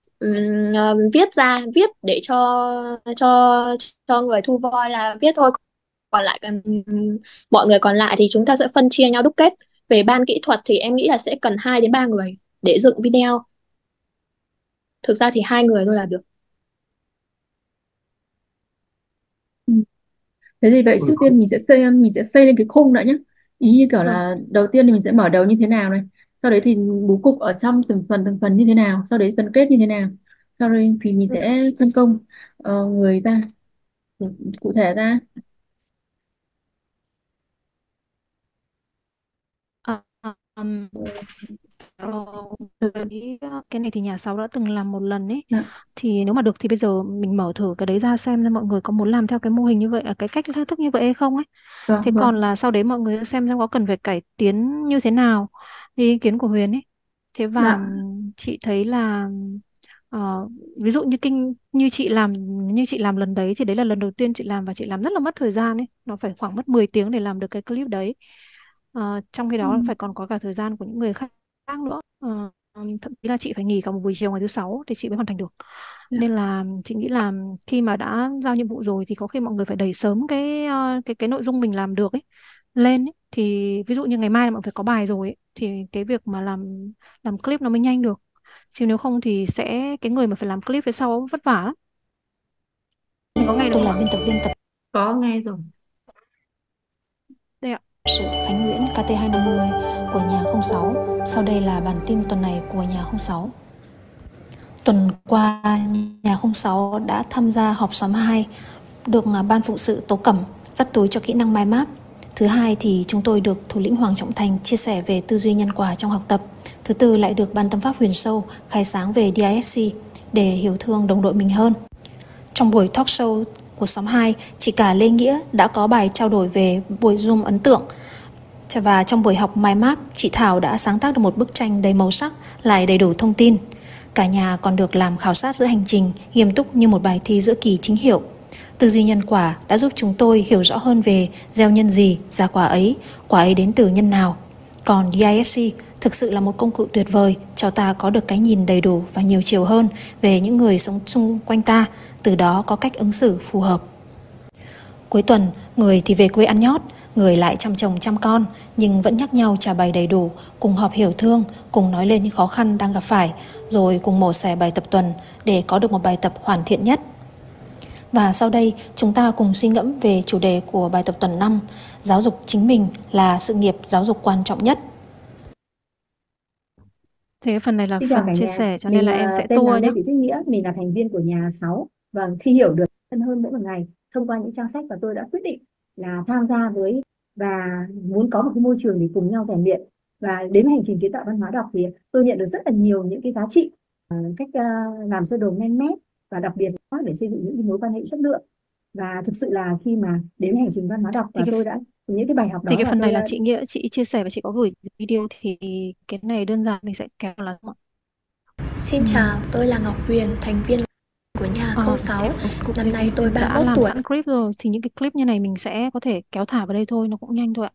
Viết để cho người thu voi là viết thôi, còn lại mọi người còn lại thì chúng ta sẽ phân chia nhau đúc kết. Về ban kỹ thuật thì em nghĩ là sẽ cần 2 đến 3 người để dựng video, thực ra thì 2 người thôi là được. Ừ. Thế thì vậy trước tiên mình sẽ xây lên cái khung đã nhé. Ý như kiểu Vâng. là đầu tiên thì mình sẽ mở đầu như thế nào này, sau đấy thì bố cục ở trong từng phần như thế nào, sau đấy phần kết như thế nào, sau đấy thì mình sẽ phân công người ta cụ thể ra. Ờ, ừm, ờ, cái này thì nhà sáu đã từng làm một lần ấy, Dạ, thì nếu mà được thì bây giờ mình mở thử cái đấy ra xem mọi người có muốn làm theo cái mô hình như vậy, cái cách thức như vậy hay không ấy. Thế vâng còn vâng. là sau đấy mọi người xem có cần phải cải tiến như thế nào, ý kiến của Huyền ấy. Thế và Dạ. chị thấy là ờ, ví dụ như chị làm lần đấy thì đấy là lần đầu tiên chị làm và chị làm rất là mất thời gian ấy, nó phải khoảng mất 10 tiếng để làm được cái clip đấy. Trong khi Ừ. đó phải còn có cả thời gian của những người khác nữa. Thậm chí là chị phải nghỉ cả một buổi chiều ngày thứ sáu thì chị mới hoàn thành được. Dạ. Nên là chị nghĩ là khi mà đã giao nhiệm vụ rồi thì có khi mọi người phải đẩy sớm cái nội dung mình làm được ấy lên ấy. Thì ví dụ như ngày mai là mọi người phải có bài rồi ấy, thì cái việc mà làm clip nó mới nhanh được, chứ nếu không thì cái người mà phải làm clip phía sau vất vả lắm. Mình có nghe được Tôi không là ạ? biên tập viên tập Có nghe rồi. Đây ạ. sự Khánh Nguyễn KT250 của nhà 06. Sau đây là bản tin tuần này của nhà 06. Tuần qua, nhà 06 đã tham gia họp xóm 2, được ban phụng sự Tố Cẩm dắt túi cho kỹ năng mind map. Thứ hai thì chúng tôi được thủ lĩnh Hoàng Trọng Thành chia sẻ về tư duy nhân quả trong học tập. Thứ tư lại được ban tâm pháp Huyền Sâu khai sáng về DISC để hiểu thương đồng đội mình hơn. Trong buổi talk show của xóm 2, chị cả Lê Nghĩa đã có bài trao đổi về buổi Zoom ấn tượng. Và trong buổi học mind map, chị Thảo đã sáng tác được một bức tranh đầy màu sắc, lại đầy đủ thông tin. Cả nhà còn được làm khảo sát giữa hành trình, nghiêm túc như một bài thi giữa kỳ chính hiệu. Tư duy nhân quả đã giúp chúng tôi hiểu rõ hơn về gieo nhân gì, ra quả ấy đến từ nhân nào. Còn DISC thực sự là một công cụ tuyệt vời cho ta có được cái nhìn đầy đủ và nhiều chiều hơn về những người sống xung quanh ta, từ đó có cách ứng xử phù hợp. Cuối tuần, người thì về quê ăn nhót, người lại chăm chồng chăm con, nhưng vẫn nhắc nhau trả bài đầy đủ, cùng họp hiểu thương, cùng nói lên những khó khăn đang gặp phải, rồi cùng mổ xẻ bài tập tuần để có được một bài tập hoàn thiện nhất. Và sau đây, chúng ta cùng suy ngẫm về chủ đề của bài tập tuần 5, giáo dục chính mình là sự nghiệp giáo dục quan trọng nhất. Thế phần này là Xin chào phần cả chia nhà, sẻ cho nên mình là em sẽ tên là tua Lê nhé. Thị Trúc Nghĩa, mình là thành viên của nhà 6. Và khi hiểu được hơn mỗi một ngày thông qua những trang sách, và tôi đã quyết định là tham gia với và muốn có một cái môi trường để cùng nhau rèn luyện. Và đến với hành trình kiến tạo văn hóa đọc thì tôi nhận được rất là nhiều những cái giá trị, cách làm sơ đồ nhanh nét, và đặc biệt là để xây dựng những cái mối quan hệ chất lượng. Và thực sự là khi mà đến với hành trình văn hóa đọc Thì và cái tôi đã những cái bài học thì đó cái là phần tôi này là chị Nghĩa chị chia sẻ và chị có gửi video, thì cái này đơn giản mình sẽ kéo là Xin chào, tôi là Ngọc Huyền, thành viên của nhà 06. Năm nay tôi đã 31 làm tuổi. sẵn clip rồi thì những cái clip như này mình sẽ có thể kéo thả vào đây thôi, nó cũng nhanh thôi ạ.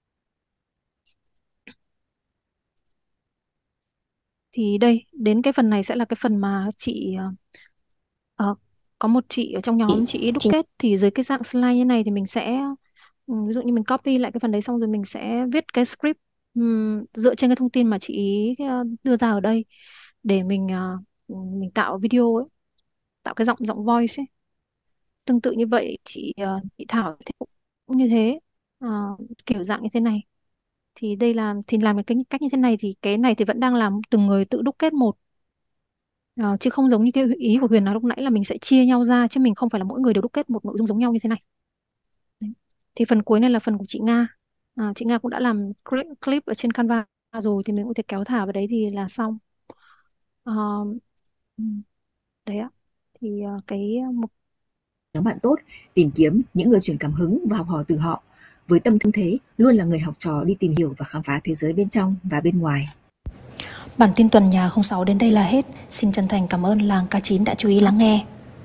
Thì đây, đến cái phần này sẽ là cái phần mà chị ờ, có một chị ở trong nhóm chị đúc kết, thì dưới cái dạng slide như này thì mình sẽ ví dụ như mình copy lại cái phần đấy xong rồi mình sẽ viết cái script dựa trên cái thông tin mà chị ý đưa ra ở đây để mình tạo video ấy, tạo cái giọng giọng voice ấy. Tương tự như vậy chị Thảo thì cũng như thế. Ờ, kiểu dạng như thế này. Thì đây thì làm cái cách như thế này, thì cái này thì vẫn đang làm từng người tự đúc kết một. Chứ không giống như cái ý của Huyền nói lúc nãy là mình sẽ chia nhau ra, chứ mình không phải là mỗi người đều đúc kết một nội dung giống nhau như thế này. Đấy. Thì phần cuối này là phần của chị Nga. Chị Nga cũng đã làm clip ở trên Canva rồi, thì mình có thể kéo thả vào đấy thì là xong. Ờ, đấy ạ. Thì mục Nhóm bạn tốt, tìm kiếm những người truyền cảm hứng và học hỏi từ họ, với tâm thế luôn là người học trò đi tìm hiểu và khám phá thế giới bên trong và bên ngoài. Bản tin tuần nhà 06 đến đây là hết. Xin chân thành cảm ơn làng K9 đã chú ý lắng nghe.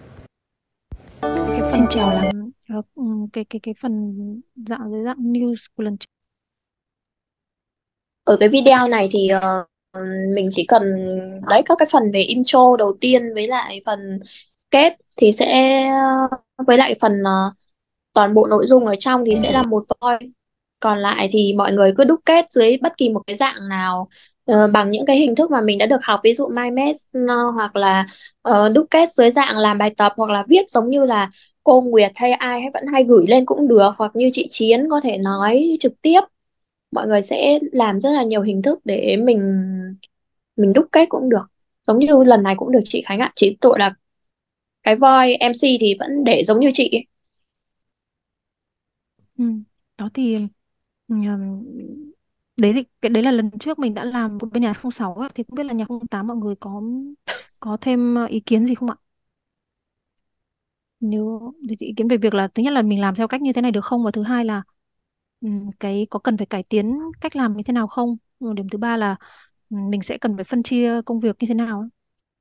Xin chào làng. cái phần dưới dạng news của lần trước. Ở cái video này thì mình chỉ cần đấy các cái phần về intro đầu tiên với lại phần kết thì sẽ với lại phần toàn bộ nội dung ở trong thì sẽ là một voice, còn lại thì mọi người cứ đúc kết dưới bất kỳ một cái dạng nào bằng những cái hình thức mà mình đã được học, ví dụ MyMess hoặc là đúc kết dưới dạng làm bài tập, hoặc là viết giống như là cô Nguyệt hay ai hay vẫn hay gửi lên cũng được, hoặc như chị Chiến có thể nói trực tiếp. Mọi người sẽ làm rất là nhiều hình thức để mình đúc kết cũng được, giống như lần này cũng được chị Khánh ạ, chỉ tội là cái voi MC thì vẫn để giống như chị ấy. Ừ. Đó thì đấy thì cái đấy là lần trước mình đã làm bên nhà 06 ấy, thì không biết là nhà 08 mọi người có thêm ý kiến gì không ạ? Nếu thì ý kiến về việc là thứ nhất là mình làm theo cách như thế này được không, và thứ hai là cái có cần phải cải tiến cách làm như thế nào không? Và điểm thứ ba là mình sẽ cần phải phân chia công việc như thế nào ấy.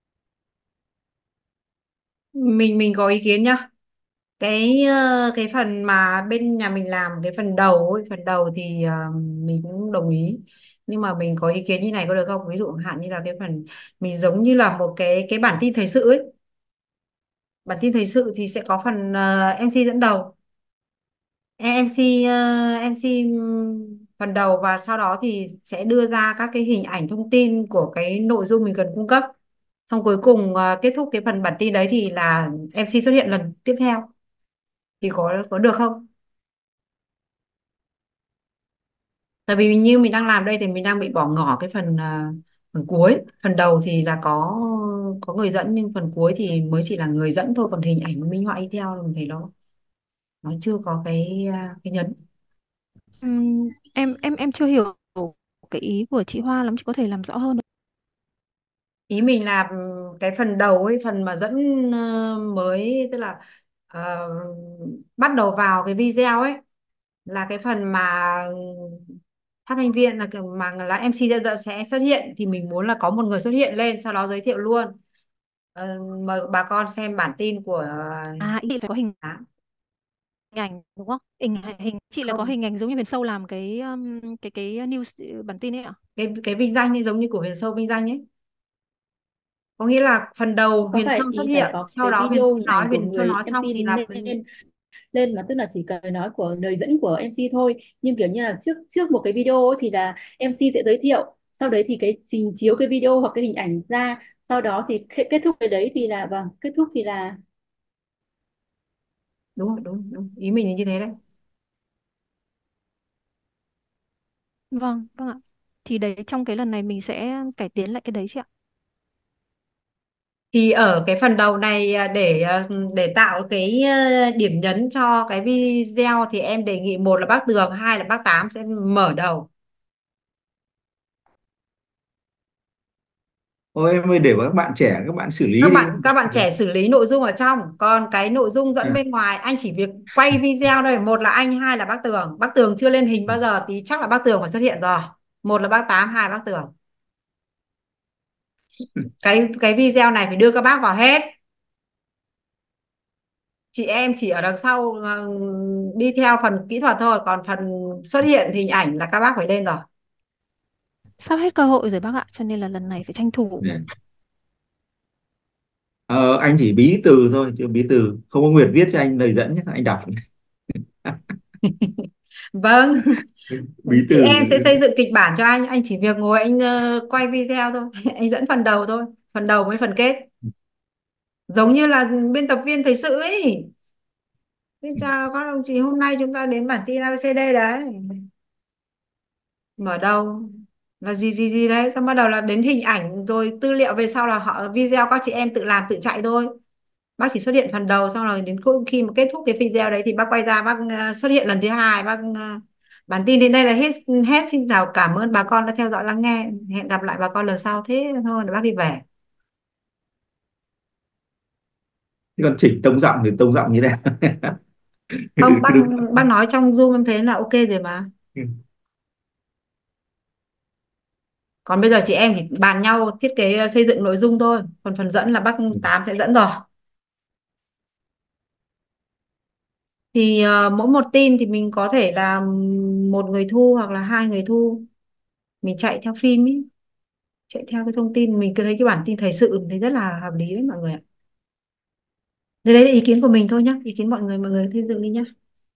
Mình có ý kiến nhá. Cái phần mà bên nhà mình làm cái phần đầu ấy, phần đầu thì mình cũng đồng ý, nhưng mà mình có ý kiến như này có được không? Ví dụ hạn như là cái phần mình giống như là một cái bản tin thời sự ấy. Bản tin thời sự thì sẽ có phần MC dẫn đầu, MC phần đầu, và sau đó thì sẽ đưa ra các cái hình ảnh thông tin của cái nội dung mình cần cung cấp. Xong cuối cùng kết thúc cái phần bản tin đấy thì là MC xuất hiện lần tiếp theo, thì có được không? Tại vì như mình đang làm đây thì mình đang bị bỏ ngỏ cái phần phần cuối. Phần đầu thì là có người dẫn, nhưng phần cuối thì mới chỉ là người dẫn thôi, còn hình ảnh minh họa đi theo mình thấy nó chưa có cái nhấn. Em chưa hiểu cái ý của chị Hoa lắm, chị có thể làm rõ hơn được? Ý mình là cái phần đầu ấy, phần mà dẫn mới, tức là ờ, bắt đầu vào cái video ấy, là cái phần mà phát thanh viên là mà là MC sẽ xuất hiện, thì mình muốn là có một người xuất hiện lên sau đó giới thiệu luôn. Mời bà con xem bản tin của Ý là có hình à, ảnh đúng không? Hình chị là có không, hình ảnh giống như Huyền Sâu làm cái news bản tin ấy ạ? cái vinh danh ấy, giống như của Huyền Sâu vinh danh ấy, có nghĩa là phần đầu Có Huyền phải Sâu xuất thì phải hiện, có sau cái đó Huyền video Sâu hình nói, ảnh của Huyền Sâu người nói xong MC thì là lên lên, mà tức là chỉ cần nói của lời dẫn của MC thôi, nhưng kiểu như là trước trước một cái video ấy thì là MC sẽ giới thiệu, sau đấy thì cái trình chiếu cái video hoặc cái hình ảnh ra, sau đó thì kết thúc cái đấy thì là vâng, kết thúc thì là đúng rồi, đúng đúng, ý mình là như thế đấy. Vâng, vâng ạ. Thì đấy trong cái lần này mình sẽ cải tiến lại cái đấy chị ạ. Thì ở cái phần đầu này để tạo cái điểm nhấn cho cái video thì em đề nghị, một là bác Tường, hai là bác Tám sẽ mở đầu. Ôi em ơi, để các bạn trẻ các bạn xử các lý đi. bạn các bạn trẻ xử lý nội dung ở trong, còn cái nội dung dẫn À, bên ngoài anh chỉ việc quay video thôi, một là anh, hai là bác Tường. Bác Tường chưa lên hình bao giờ thì chắc là bác Tường phải xuất hiện rồi. Một là bác Tám, hai là bác Tường. Cái video này phải đưa các bác vào hết, chị em chỉ ở đằng sau đi theo phần kỹ thuật thôi, còn phần xuất hiện hình ảnh là các bác phải lên rồi. Sắp hết cơ hội rồi bác ạ, cho nên là lần này phải tranh thủ. nè. Anh chỉ bí từ thôi, chứ bí từ không có Nguyệt viết cho anh lời dẫn nhé, anh đọc. Vâng. Bí Chị từ. em sẽ xây dựng kịch bản cho anh chỉ việc ngồi anh quay video thôi. Anh dẫn phần đầu thôi, phần đầu với phần kết, giống như là biên tập viên thời sự ấy. Xin chào các đồng chí, hôm nay chúng ta đến bản tin ABCD đấy. Mở đầu là gì gì gì đấy, xong bắt đầu là đến hình ảnh rồi tư liệu, về sau là họ video các chị em tự làm tự chạy thôi. Bác chỉ xuất hiện phần đầu, xong rồi đến khi mà kết thúc cái video đấy thì bác quay ra, bác xuất hiện lần thứ hai, bác bản tin đến đây là hết hết Xin chào, cảm ơn bà con đã theo dõi lắng nghe, hẹn gặp lại bà con lần sau, thế thôi là bác đi về. Chứ còn chỉnh tông giọng thì tông giọng như thế nào? Không, bác Đúng bác không? nói trong Zoom em thấy là ok rồi mà. Còn bây giờ chị em thì bàn nhau thiết kế xây dựng nội dung thôi, còn phần dẫn là bác Tám sẽ dẫn rồi. Thì mỗi một tin thì mình có thể là một người thu hoặc là hai người thu, mình chạy theo phim ý. chạy theo cái thông tin, mình cứ thấy cái bản tin thời sự mình thấy rất là hợp lý đấy mọi người ạ. Thế đấy là ý kiến của mình thôi nhá, ý kiến mọi người xây dựng đi nhá.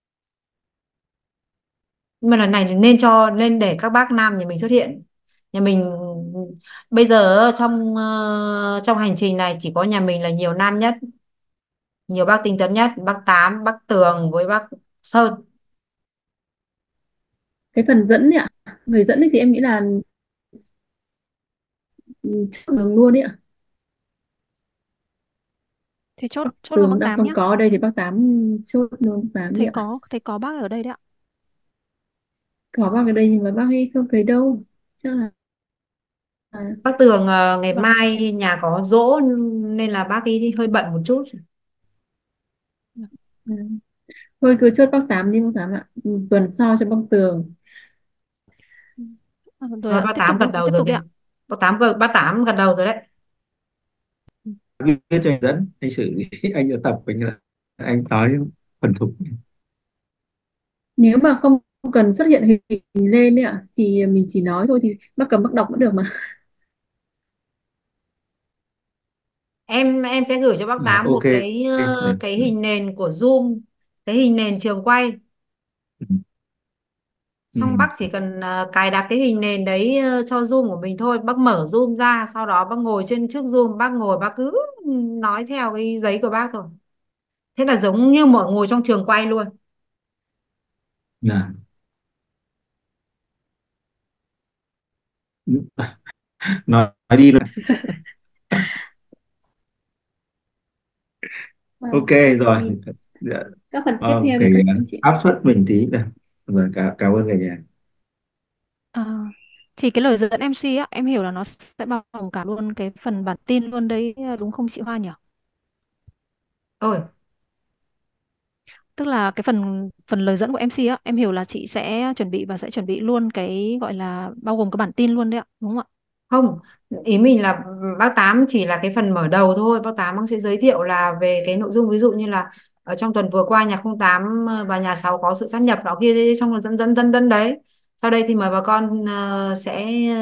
Nhưng mà lần này thì nên để các bác nam nhà mình xuất hiện. Nhà mình bây giờ trong hành trình này chỉ có nhà mình là nhiều nam nhất, nhiều bác tinh tấn nhất, bác Tám, bác Tường với bác Sơn. Cái phần dẫn ấy ạ, người dẫn ấy thì em nghĩ là chốt đường luôn ấy ạ. Thế chốt Bác chốt luôn Tường bác đang Tám không nhá. có ở đây thì bác Tám chốt luôn bác Tám đi Thấy ạ. có bác ở đây đấy ạ. Có bác ở đây nhưng mà bác ấy không thấy đâu, chắc là Bác Tường ngày bác. mai nhà có giỗ nên là bác ấy hơi bận một chút. Ừ. Thôi cứ chốt bác Tám đi bác Tám ạ. Tuần sau cho bác Tường. Rồi Rồi ạ, bác Tám gật đầu tiếp rồi tục đi này. ạ. Bác Tám gật đầu rồi đấy. Viết cho anh dẫn anh xử lý anh đã tập anh là anh nói thuần thục. Nếu mà không cần xuất hiện hình lên ấy ạ thì mình chỉ nói thôi thì bác cầm bác đọc vẫn được mà. Em sẽ gửi cho bác Tám Ok. một cái hình nền của Zoom, cái hình nền trường quay. Ừ. Xong bác chỉ cần cài đặt cái hình nền đấy cho Zoom của mình thôi, bác mở Zoom ra, sau đó bác ngồi trên trước Zoom, bác ngồi bác cứ nói theo cái giấy của bác thôi. Thế là giống như mọi ngồi trong trường quay luôn. Nào. Nói đi luôn. Ok Vâng. rồi. Thì Dạ. các phần tiếp theo thì Phải các anh chị. áp suất mình tí được. Rồi cảm ơn cả nhà. Ờ, thì cái lời dẫn MC á, em hiểu là nó sẽ bao gồm cả luôn cái phần bản tin luôn đấy, đúng không chị Hoa nhỉ? Ôi, Tức là cái phần phần lời dẫn của MC á, em hiểu là chị sẽ chuẩn bị và sẽ chuẩn bị luôn cái gọi là bao gồm cái bản tin luôn đấy ạ, đúng không ạ? không, ý mình là bác Tám chỉ là cái phần mở đầu thôi. Bác Tám sẽ giới thiệu là về cái nội dung, ví dụ như là ở trong tuần vừa qua nhà 08 và nhà 6 có sự sát nhập đó kia, thế xong rồi dẫn dẫn dẫn dẫn đấy. Sau đây thì mời bà con sẽ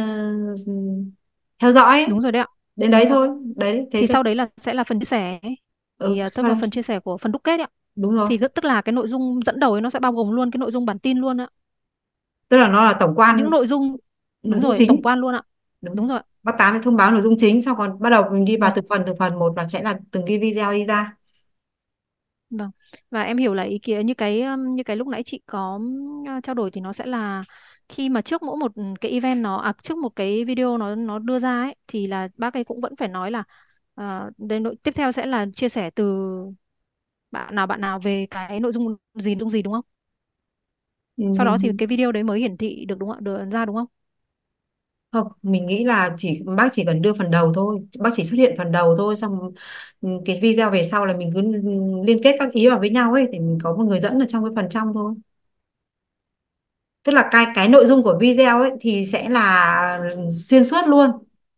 theo dõi ấy. Đúng rồi đấy ạ. Đến đấy thôi. Đấy thế Thì thôi. sau đấy là sẽ là phần chia sẻ ấy. Thì tức Sau là đây. phần chia sẻ của phần đúc kết ấy ạ. Đúng rồi. Thì tức là cái nội dung dẫn đầu ấy nó sẽ bao gồm luôn cái nội dung bản tin luôn ạ. Tức là nó là tổng Những quan, nội dung nội đúng dung rồi, tổng chính. quan luôn ạ. Đúng Đúng. rồi. Bác Tám sẽ thông báo nội dung chính, xong còn bắt đầu mình đi vào Vâng. từng phần một, là sẽ là từng cái video đi ra. Vâng. Và em hiểu là ý kiến như cái lúc nãy chị có trao đổi thì nó sẽ là khi mà trước mỗi một cái event trước một cái video nó đưa ra ấy thì là bác ấy cũng vẫn phải nói là đến tiếp theo sẽ là chia sẻ từ bạn nào về cái nội dung gì đúng không? Sau đó thì Mình cái video đấy mới hiển thị được đúng không ạ? Được ra đúng không? không, mình nghĩ là bác chỉ cần đưa phần đầu thôi, bác chỉ xuất hiện phần đầu thôi, xong cái video về sau là mình cứ liên kết các ý vào với nhau ấy, thì mình có một người dẫn ở trong cái phần trong thôi. Tức là cái nội dung của video ấy thì sẽ là xuyên suốt luôn.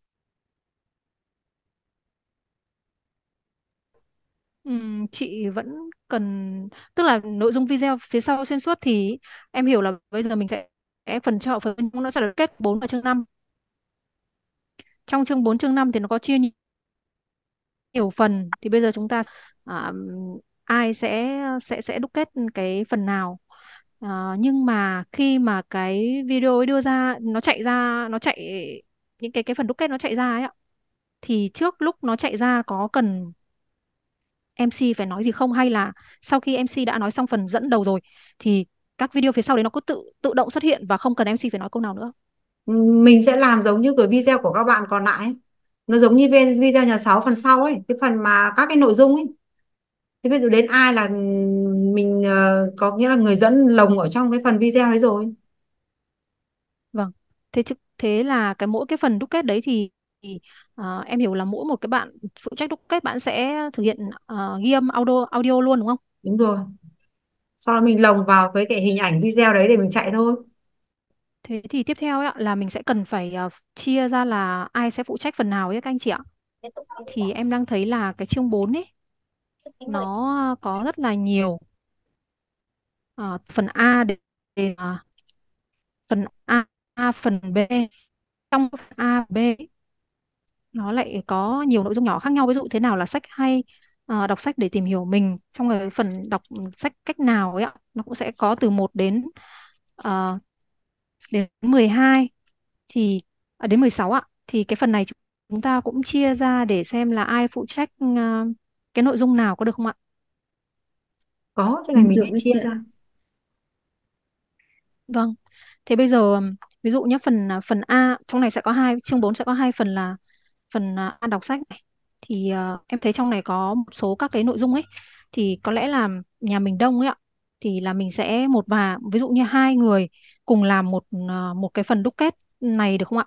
Chị vẫn cần tức là nội dung video phía sau xuyên suốt thì em hiểu là bây giờ mình sẽ phần nó sẽ được kết 4 và chương 5. Trong chương 4 chương 5 thì nó có chia nhiều phần thì bây giờ chúng ta à, ai sẽ đúc kết cái phần nào. Nhưng mà khi mà cái video ấy đưa ra nó chạy những cái phần đúc kết nó chạy ra ấy ạ, thì trước lúc nó chạy ra có cần MC phải nói gì không, hay là sau khi MC đã nói xong phần dẫn đầu rồi thì các video phía sau đấy nó cứ tự tự động xuất hiện và không cần MC phải nói câu nào nữa? Mình sẽ làm giống như cái video của các bạn còn lại ấy. Nó giống như video nhà 6 phần sau ấy, cái phần mà các cái nội dung ấy. Thế ví dụ đến ai là mình có nghĩa là người dẫn lồng ở trong cái phần video đấy rồi. Vâng. Thế là mỗi cái phần đúc kết đấy thì em hiểu là mỗi một cái bạn phụ trách đúc kết bạn sẽ thực hiện ghi âm audio luôn đúng không? Đúng rồi. Sau đó mình lồng vào với cái hình ảnh video đấy để mình chạy thôi. Thế thì tiếp theo ấy ạ, là mình sẽ cần phải chia ra là ai sẽ phụ trách phần nào ấy các anh chị ạ. Thì em đang thấy là cái chương 4 ấy nó có rất là nhiều phần A đến phần A, phần B. Trong phần A và B ấy, nó lại có nhiều nội dung nhỏ khác nhau. Ví dụ thế nào là sách hay, đọc sách để tìm hiểu mình, xong rồi phần đọc sách cách nào ấy ạ, nó cũng sẽ có từ 1 ờ, đến 12 thì đến 16 ạ. Thì cái phần này chúng ta cũng chia ra để xem là ai phụ trách cái nội dung nào, có được không ạ? Có, cái này mình Được nên đấy chia chị ạ. ra. Vâng. Thế bây giờ ví dụ nhé, phần A trong này sẽ có chương 4 sẽ có 2 phần là phần A đọc sách này. Thì em thấy trong này có một số các cái nội dung ấy, thì có lẽ là nhà mình đông ấy ạ, thì là mình sẽ ví dụ như 2 người cùng làm một cái phần đúc kết này được không ạ?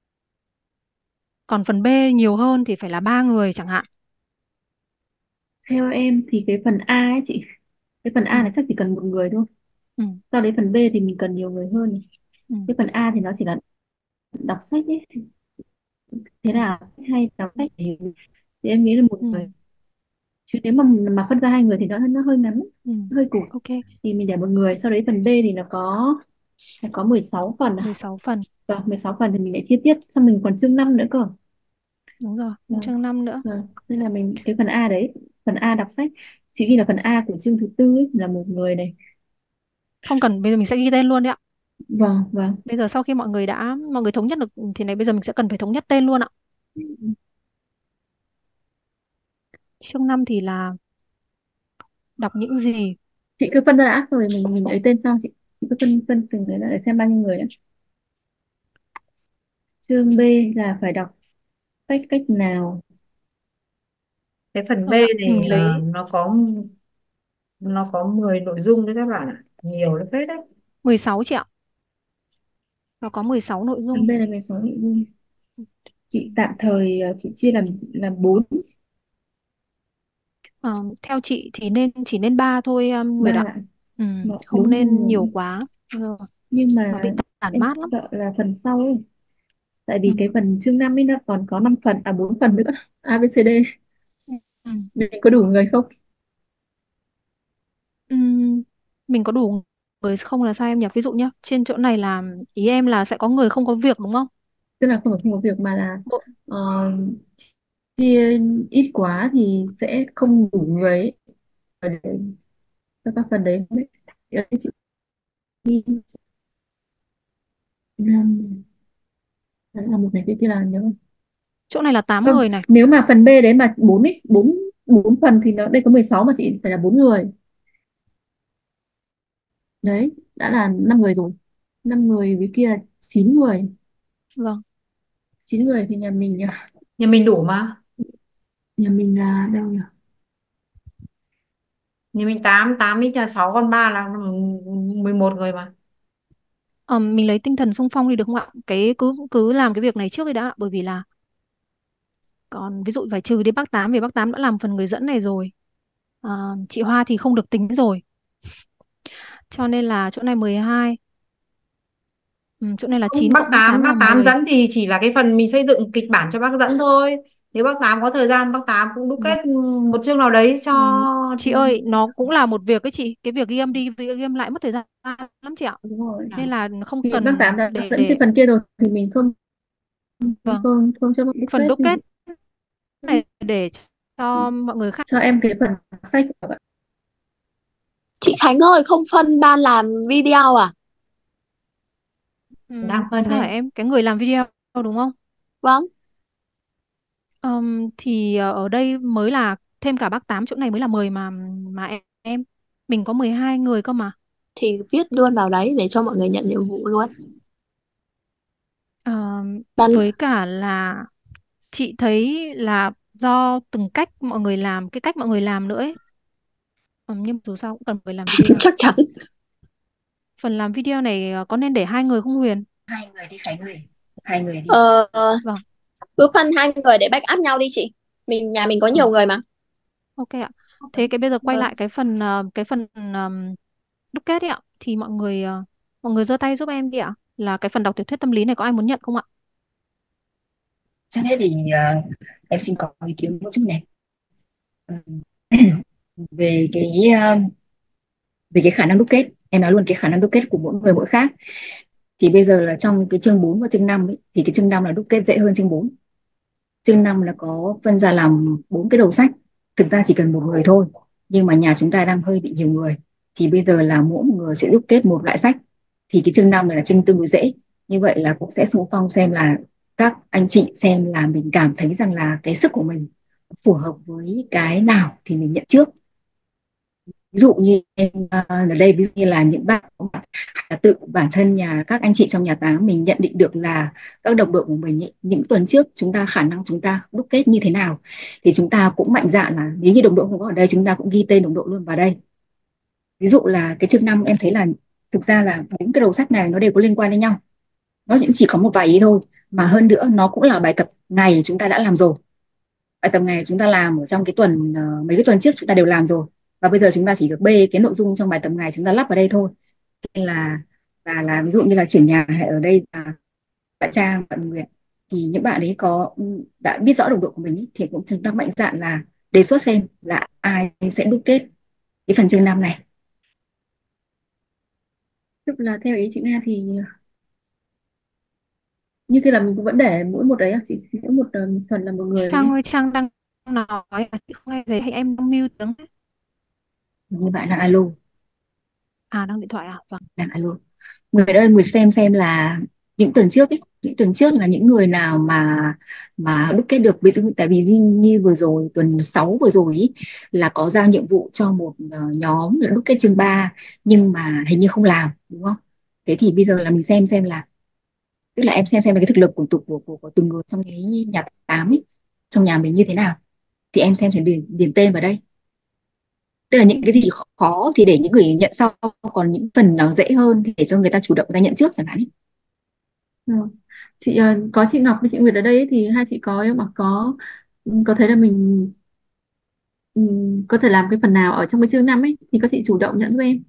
Còn phần B nhiều hơn thì phải là 3 người chẳng hạn. Theo em thì cái phần A ấy chị, cái phần Ừ. A là chắc chỉ cần một người thôi. Ừ. Sau đấy phần B thì mình cần nhiều người hơn. Ừ. Cái phần A thì nó chỉ là đọc sách ấy, thế Ừ. là hay đọc sách thì em nghĩ là một Ừ. người, chứ nếu mà phân ra 2 người thì nó hơi ngắn, Ừ. hơi cụt. Ok, Thì mình để một người, sau đấy phần B thì nó có 16 phần à? 16 phần. Vâng, 16 phần thì mình lại chi tiết, xong mình còn chương 5 nữa cơ. Đúng rồi, Vâng, chương 5 nữa. vâng. Nên là mình cái phần A đấy, phần A đọc sách, chỉ ghi là phần A của chương thứ tư ấy, là một người này. Không cần, bây giờ mình sẽ ghi tên luôn đấy ạ. Vâng, vâng. Bây giờ sau khi mọi người thống nhất được thì này, bây giờ mình sẽ cần phải thống nhất tên luôn ạ. Chương 5 thì là đọc những gì? Chị cứ phân ra đã, rồi mình ấy tên sau. Chị cứ phân phân từng cái để xem bao nhiêu người á. Chương B là phải đọc sách cách nào. Cái phần B Vâng ạ, này mình lấy nó có 10 nội dung đấy các bạn ạ, nhiều đấy phết đấy. 16 chị ạ. Nó có 16 nội Chương dung. B là 16 nội dung. Chị tạm thời chị chia làm 4, Ờ, theo chị thì chỉ nên 3 thôi, Nguyệt 3 ạ. bạn, Ừ, không 4 chương nên nhiều rồi. quá. Ờ, Nhưng nó bị mà tản em mát lắm. sợ là phần sau ấy, tại Ừ. vì cái phần chương 5 ấy nó còn có 5 phần, 4 phần nữa. A B C D, Ừ. mình có đủ người không? Mình có đủ người không là sao em nhỉ? Ví dụ nhá, trên chỗ này là ý em là sẽ có người không có việc đúng không? Tức là không có việc, mà là Bộ- ờ, chia ít quá thì sẽ không đủ người ấy. Để cho các phần đấy. Chị ghi là một này, kia là nhớ không? Chỗ này là 8 Không, người này. nếu mà phần B đấy mà 4 ấy, 4 phần thì nó đây có 16 mà chị phải là 4 người. Đấy, đã là 5 người rồi. 5 người với kia là 9 người. Vâng. 9 người thì Nhà mình đủ mà. nhà mình là đâu nhỉ? Nhà mình 8 8 ít là 6 con 3 là 11 người mà. Mình lấy tinh thần xung phong đi được không ạ? Cái cứ cứ làm cái việc này trước đi đã, bởi vì là còn ví dụ phải trừ đi bác Tám vì bác Tám đã làm phần người dẫn này rồi. Chị Hoa thì không được tính rồi. Cho nên là chỗ này 12. Chỗ này là Không, 9 cộng bác Tám là bác Tám 10. dẫn thì chỉ là cái phần mình xây dựng kịch bản cho bác dẫn thôi. Nếu bác Tám có thời gian bác Tám cũng đúc kết một chương nào đấy cho. Chị ơi, nó cũng là một việc ấy chị. Cái việc ghi âm đi, ghi âm lại mất thời gian lắm chị ạ. Đúng rồi. Nên là không Thì bác cần Tám đã để dẫn cái phần kia rồi thì mình không vâng, không không cho bác phần kết đúc kết này để cho mọi người khác. cho em cái phần sách của bạn. Chị Khánh ơi, không phân ban làm video à? Đang phân Sao hả đây. em? Cái người làm video đúng không? Vâng, Thì ở đây mới là thêm cả bác Tám, chỗ này mới là 10 mà em mình có 12 người cơ mà. thì viết luôn vào đấy để cho mọi người nhận nhiệm vụ luôn. Ờ, với cả là chị thấy là do từng cách mọi người làm, cái cách mọi người làm nữa ấy. Nhưng dù sao cũng cần phải làm video. Chắc chắn. Phần làm video này có nên để 2 người không Huyền? 2 người đi Khánh ơi, 2 người đi. Vâng. Cứ phân 2 người để back up nhau đi chị. Nhà mình có nhiều người mà. Ok ạ. Thế cái bây giờ quay Vâng. lại cái phần đúc kết ấy ạ, thì mọi người giơ tay giúp em đi ạ. Là cái phần đọc tiểu thuyết tâm lý này có ai muốn nhận không ạ? Trước hết thì em xin có ý kiến một chút này. Ờ, về cái về cái khả năng đúc kết, em nói luôn cái khả năng đúc kết của mỗi người mỗi khác. Thì bây giờ là trong cái chương 4 và chương 5 ấy, thì cái chương 5 là đúc kết dễ hơn chương 4. chương 5 là có phân ra làm 4 cái đầu sách. Thực ra chỉ cần một người thôi, nhưng mà nhà chúng ta đang hơi bị nhiều người, thì bây giờ là mỗi một người sẽ đúc kết một loại sách. Thì cái chương 5 này là chương tương đối dễ. Như vậy là cũng sẽ xung phong xem là các anh chị xem là mình cảm thấy rằng là cái sức của mình phù hợp với cái nào thì mình nhận trước. Ví dụ như em ở đây, ví dụ như là những bạn có mặt, là tự bản thân các anh chị trong nhà tám mình nhận định được là các đồng đội của mình ý, những tuần trước chúng ta khả năng chúng ta đúc kết như thế nào, thì chúng ta cũng mạnh dạn là nếu như đồng đội không có ở đây chúng ta cũng ghi tên đồng đội luôn vào đây. Ví dụ là cái chương 5 em thấy là thực ra là những cái đầu sách này nó đều có liên quan đến nhau, nó chỉ có một vài ý thôi, mà hơn nữa nó cũng là bài tập ngày chúng ta đã làm rồi. Bài tập ngày chúng ta làm ở trong cái tuần mấy cái tuần trước chúng ta đều làm rồi, và bây giờ chúng ta chỉ được bê cái nội dung trong bài tập ngày chúng ta lắp vào đây thôi. Nên là và là ví dụ như là trưởng nhà hay ở đây là bạn Trang, bạn Nguyệt, thì những bạn ấy đã biết rõ đồng đội của mình ý, thì cũng chúng ta mạnh dạn là đề xuất xem là ai sẽ đúc kết cái phần chương 5 này. Tức là theo ý chị Nga thì như kia là mình cũng vẫn để mỗi một đấy à chị, mỗi một phần là một người đấy nhé. Trang ơi, Trang đang nói à, chị không nghe thấy hay em đang mute tiếng. Như bạn là alo. À, đang điện thoại à? Vâng. Đang alo. Người ơi, người xem là những tuần trước ấy, những tuần trước là những người nào mà đúc kết được. Ví dụ tại vì như vừa rồi tuần 6 vừa rồi ý, là có giao nhiệm vụ cho một nhóm là đúc kết chương 3 nhưng mà hình như không làm, đúng không? Thế thì bây giờ là mình xem là, tức là em xem là cái thực lực của từng người trong cái nhà tám ấy, trong nhà mình như thế nào, thì em xem sẽ điền tên vào đây. Tức là những cái gì khó thì để những người nhận sau, còn những phần nào dễ hơn thì để cho người ta chủ động ra nhận trước chẳng hạn ấy. Ừ. Chị có chị Ngọc với chị Nguyệt ở đây ấy, thì hai chị có mà có thấy là mình có thể làm cái phần nào ở trong cái chương 5 ấy thì các chị chủ động nhận giúp em.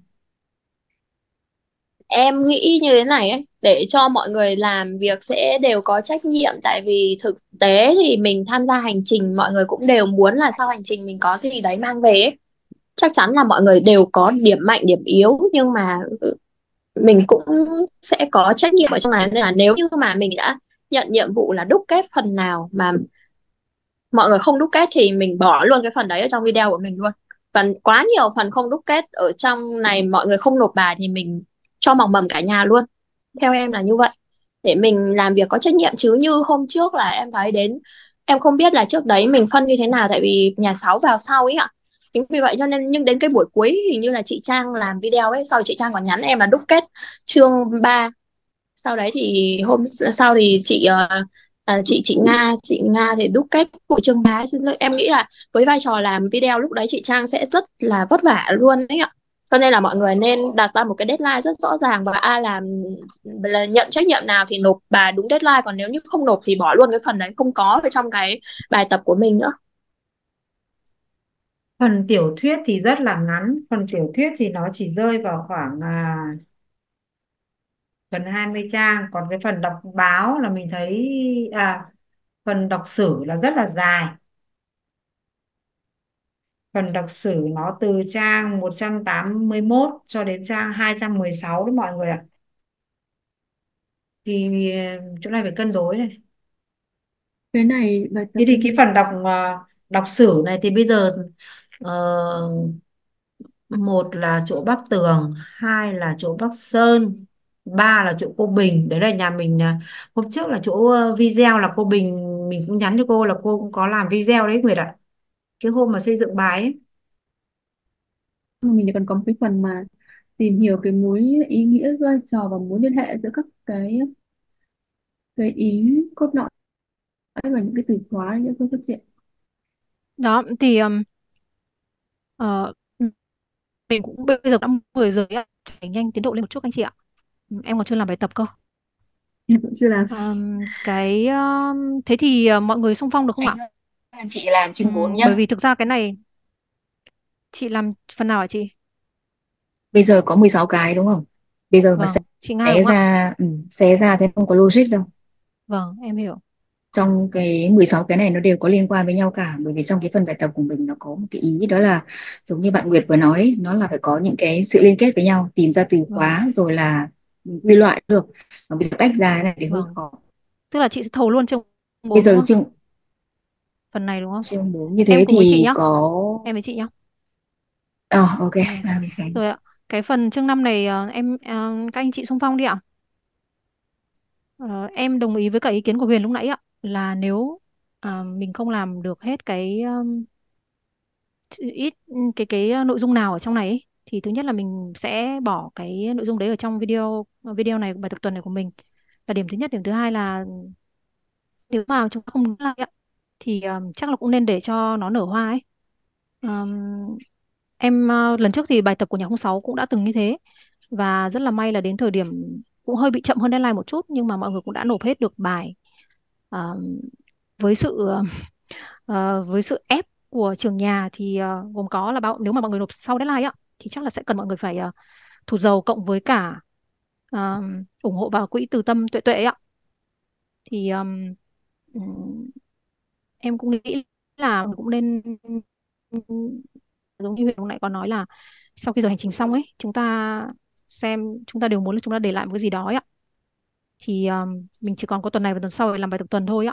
Em nghĩ như thế này ấy, để cho mọi người làm việc sẽ đều có trách nhiệm, tại vì thực tế thì mình tham gia hành trình mọi người cũng đều muốn là sau hành trình mình có gì đấy mang về ấy. Chắc chắn là mọi người đều có điểm mạnh điểm yếu, nhưng mà mình cũng sẽ có trách nhiệm ở trong này, nên là nếu như mà mình đã nhận nhiệm vụ là đúc kết phần nào mà mọi người không đúc kết thì mình bỏ luôn cái phần đấy ở trong video của mình luôn. Phần quá nhiều phần không đúc kết ở trong này mọi người không nộp bài thì mình cho mỏng mầm cả nhà luôn. Theo em là như vậy, để mình làm việc có trách nhiệm. Chứ như hôm trước là em thấy đến, em không biết là trước đấy mình phân như thế nào, tại vì nhà 6 vào sau ấy ạ. Chính vì vậy cho nên, nhưng đến cái buổi cuối hình như là chị Trang làm video ấy, sau chị Trang còn nhắn em là đúc kết chương 3. Sau đấy thì hôm sau thì chị Nga thì đúc kết của chương 3. Em nghĩ là với vai trò làm video lúc đấy chị Trang sẽ rất là vất vả luôn đấy ạ. Cho nên là mọi người nên đặt ra một cái deadline rất rõ ràng, và ai là nhận trách nhiệm nào thì nộp bài đúng deadline, còn nếu như không nộp thì bỏ luôn cái phần đấy, không có ở trong cái bài tập của mình nữa. Phần tiểu thuyết thì rất là ngắn, phần tiểu thuyết thì nó chỉ rơi vào khoảng gần 20 trang, còn cái phần đọc báo là mình thấy phần đọc sử là rất là dài. Phần đọc sử nó từ trang 181 cho đến trang 216 đấy mọi người ạ. Thì chỗ này phải cân đối này. Cái này bài tập Thế thì cái phần đọc sử này thì bây giờ ờ, một là chỗ Bắc Tường, hai là chỗ Bắc Sơn, ba là chỗ cô Bình. Đấy là nhà mình hôm trước là chỗ video là cô Bình, mình cũng nhắn cho cô là cô cũng có làm video đấy Nguyệt ạ, cái hôm mà xây dựng bài ấy. mình còn có một cái phần mà tìm hiểu cái mối ý nghĩa, vai trò và mối liên hệ giữa các cái ý cốt lõi và những cái từ khóa, những câu chuyện. Đó thì ờ, mình cũng bây giờ đã 10 giờ ạ. Phải nhanh tiến độ lên một chút anh chị ạ. Em còn chưa làm bài tập cơ. Em cũng chưa làm. Thế thì mọi người xung phong được không ạ? Anh chị làm chương 4 nhá. Bởi vì thực ra cái này chị làm phần nào hả chị? Bây giờ có 16 cái đúng không? Bây giờ mà Vâng, chị Nga xé đúng không ạ? ra xé ra thì không có logic đâu. Vâng, em hiểu. Trong cái 16 cái này nó đều có liên quan với nhau cả, bởi vì trong cái phần bài tập của mình nó có một cái ý đó là giống như bạn Nguyệt vừa nói, nó là phải có những cái sự liên kết với nhau, tìm ra từ khóa rồi là quy loại được. Mà bây giờ tách ra này thì hơi Vâng. khó. Tức là chị sẽ thầu luôn chương 4 Bây đúng giờ không? phần này đúng không? Chương 4 như Em thế cùng với chị thì nhá, có em với chị nhá. ok. Ừ. Ok. Rồi ạ. Cái phần chương 5 này các anh chị xung phong đi ạ. Em đồng ý với cả ý kiến của Huyền lúc nãy ạ, là nếu mình không làm được hết ít cái nội dung nào ở trong này ấy, thì thứ nhất là mình sẽ bỏ cái nội dung đấy ở trong video này, bài thực tuần này của mình, là điểm thứ nhất. Điểm thứ hai là nếu mà chúng ta không làm ạ, thì chắc là cũng nên để cho nó nở hoa ấy. Lần trước thì bài tập của nhà 06 cũng đã từng như thế, và rất là may là đến thời điểm cũng hơi bị chậm hơn deadline một chút, nhưng mà mọi người cũng đã nộp hết được bài. Ờ, với sự với sự ép của trường nhà thì gồm có là nếu mà mọi người nộp sau deadline á, thì chắc là sẽ cần mọi người phải thụt dầu cộng với cả ủng hộ vào quỹ từ tâm tuệ tuệ ạ. Thì ừm, em cũng nghĩ là cũng nên, giống như Huyền lúc nãy có nói, là sau khi giờ hành trình xong ấy, chúng ta đều muốn là chúng ta để lại một cái gì đó ấy ạ. Thì mình chỉ còn có tuần này và tuần sau để làm bài tập tuần thôi ạ.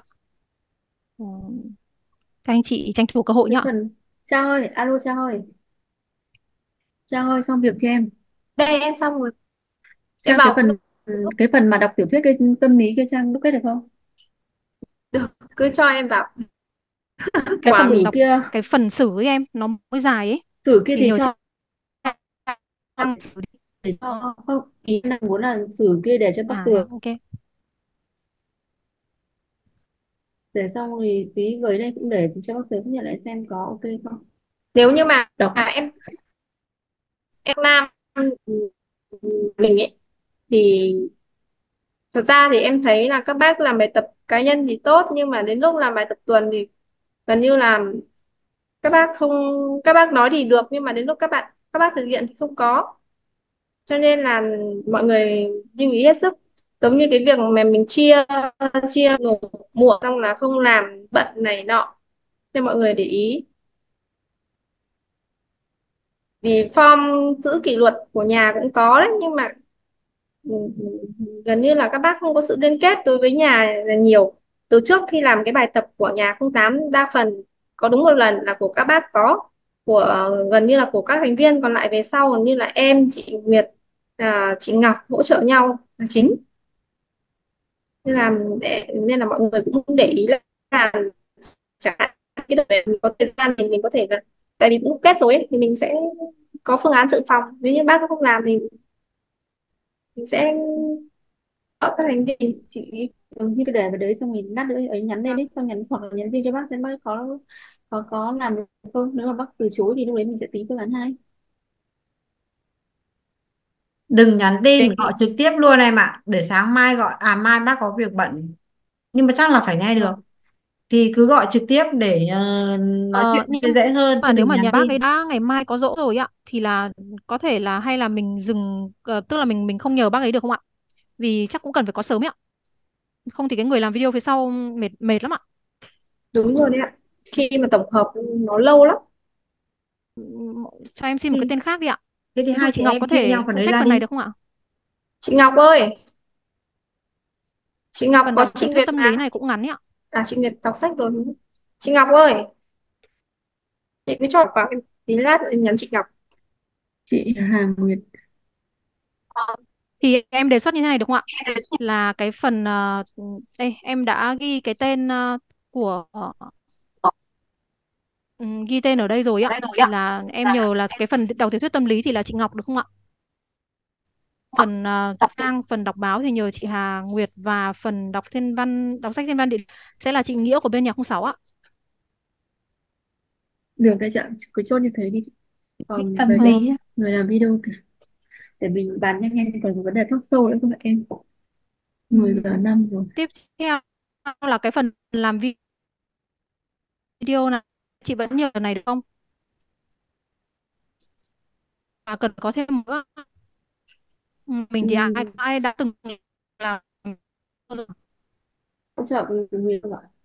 Các anh chị tranh thủ cơ hội Cái nhá. phần Trang ơi, alo Trang ơi, Trang ơi, xong việc cho em. Đây em xong rồi, em Trang, cái vào phần cái phần mà đọc tiểu thuyết cái tâm lý cái Trang đúc kết được không? được, cứ cho em vào. cái Quả phần Sử mì. đọc kia, cái phần sử ấy em, nó mới dài ấy, sử kia thì thì nhờ cho Trang sử đi. để cho không, ý là muốn là sử kia để cho Bắc Thế à, Tường, ok. để xong thì tí với đây cũng để cho Bắc Tường nhận lại xem có ok không. Nếu như mà Đọc em Nam mình ấy thì thật ra thì em thấy là các bác làm bài tập cá nhân thì tốt, nhưng mà đến lúc làm bài tập tuần thì gần như là các bác không, các bác nói thì được nhưng mà đến lúc các bác thực hiện thì không có, cho nên là mọi người lưu ý hết sức. Giống như cái việc mà mình chia chia nộp muộn xong là không làm, bận này nọ, nên mọi người để ý. Vì form giữ kỷ luật của nhà cũng có đấy, nhưng mà ừ, gần như là các bác không có sự liên kết đối với nhà là nhiều. Từ trước khi làm cái bài tập của nhà 08, đa phần có đúng một lần là của các bác có, của gần như là của các thành viên, còn lại về sau gần như là em, chị Nguyệt, chị Ngọc hỗ trợ nhau là chính. Nên là mọi người cũng để ý là chẳng hạn cái đợt này mình có thời gian thì mình có thể là, tại vì cũng kết rồi ấy, thì mình sẽ có phương án dự phòng, nếu như bác không làm thì mình sẽ ở các thành viên. chị như cái đề vào đấy xong mình lát nữa ấy nhắn lên đấy, xong nhắn hoặc là nhắn tin cho bác xem bác có làm được không, nếu mà bác từ chối thì lúc đấy mình sẽ tính phương án hai. Đừng nhắn tin, Đề gọi nghị trực tiếp luôn em ạ, để sáng mai gọi, mai bác có việc bận nhưng mà chắc là phải nghe được, vâng. thì cứ gọi trực tiếp để nói chuyện Nhưng sẽ dễ hơn chứ mà nếu đừng mà nhắn nhà bác ấy tin. đã ngày mai có giỗ rồi ạ, thì là có thể là hay là mình dừng, tức là mình không nhờ bác ấy được không ạ? Vì chắc cũng cần phải có sớm ấy ạ, không thì cái người làm video phía sau mệt mệt lắm ạ. Đúng rồi đấy ạ, khi mà tổng hợp nó lâu lắm. Cho em xin một cái Ừ. tên khác đi ạ. Thế thì Ví dụ hai chị chị Ngọc em có chia nhau thể phần phụ đấy trách ra phần này đi. được không ạ? Chị Ngọc ơi, chị Ngọc Phần có đọc chị tiểu thuyết Nguyệt tâm mà. lý này cũng ngắn ấy ạ. Chị Nguyệt đọc sách rồi. Chị Ngọc ơi, chị cứ cho vào em tí, lát nữa em nhắn chị Ngọc. Chị Hà Nguyệt. Thì em đề xuất như thế này được không ạ? Là cái phần đây em đã ghi cái tên của ghi tên ở đây rồi ạ. Thì là em nhờ là cái phần đọc tiểu thuyết tâm lý thì là chị Ngọc được không ạ? Phần trang phần đọc báo thì nhờ chị Hà Nguyệt, và phần đọc thiên văn, đọc sách thiên văn thì sẽ là chị Nghĩa của bên nhà 06 ạ. Được đấy chị ạ, cứ chốt như thế đi chị. Thích Còn tâm về cái lý á. người làm video kìa, để mình bàn nhanh nhanh, còn vấn đề talk show nữa không ạ em? 10 giờ 5 rồi. Tiếp theo là cái phần làm video này, chị vẫn nhờ này được không? Và cần có thêm nữa. Mình thì ai Ừ, ai đã từng làm. hỗ trợ người không ạ?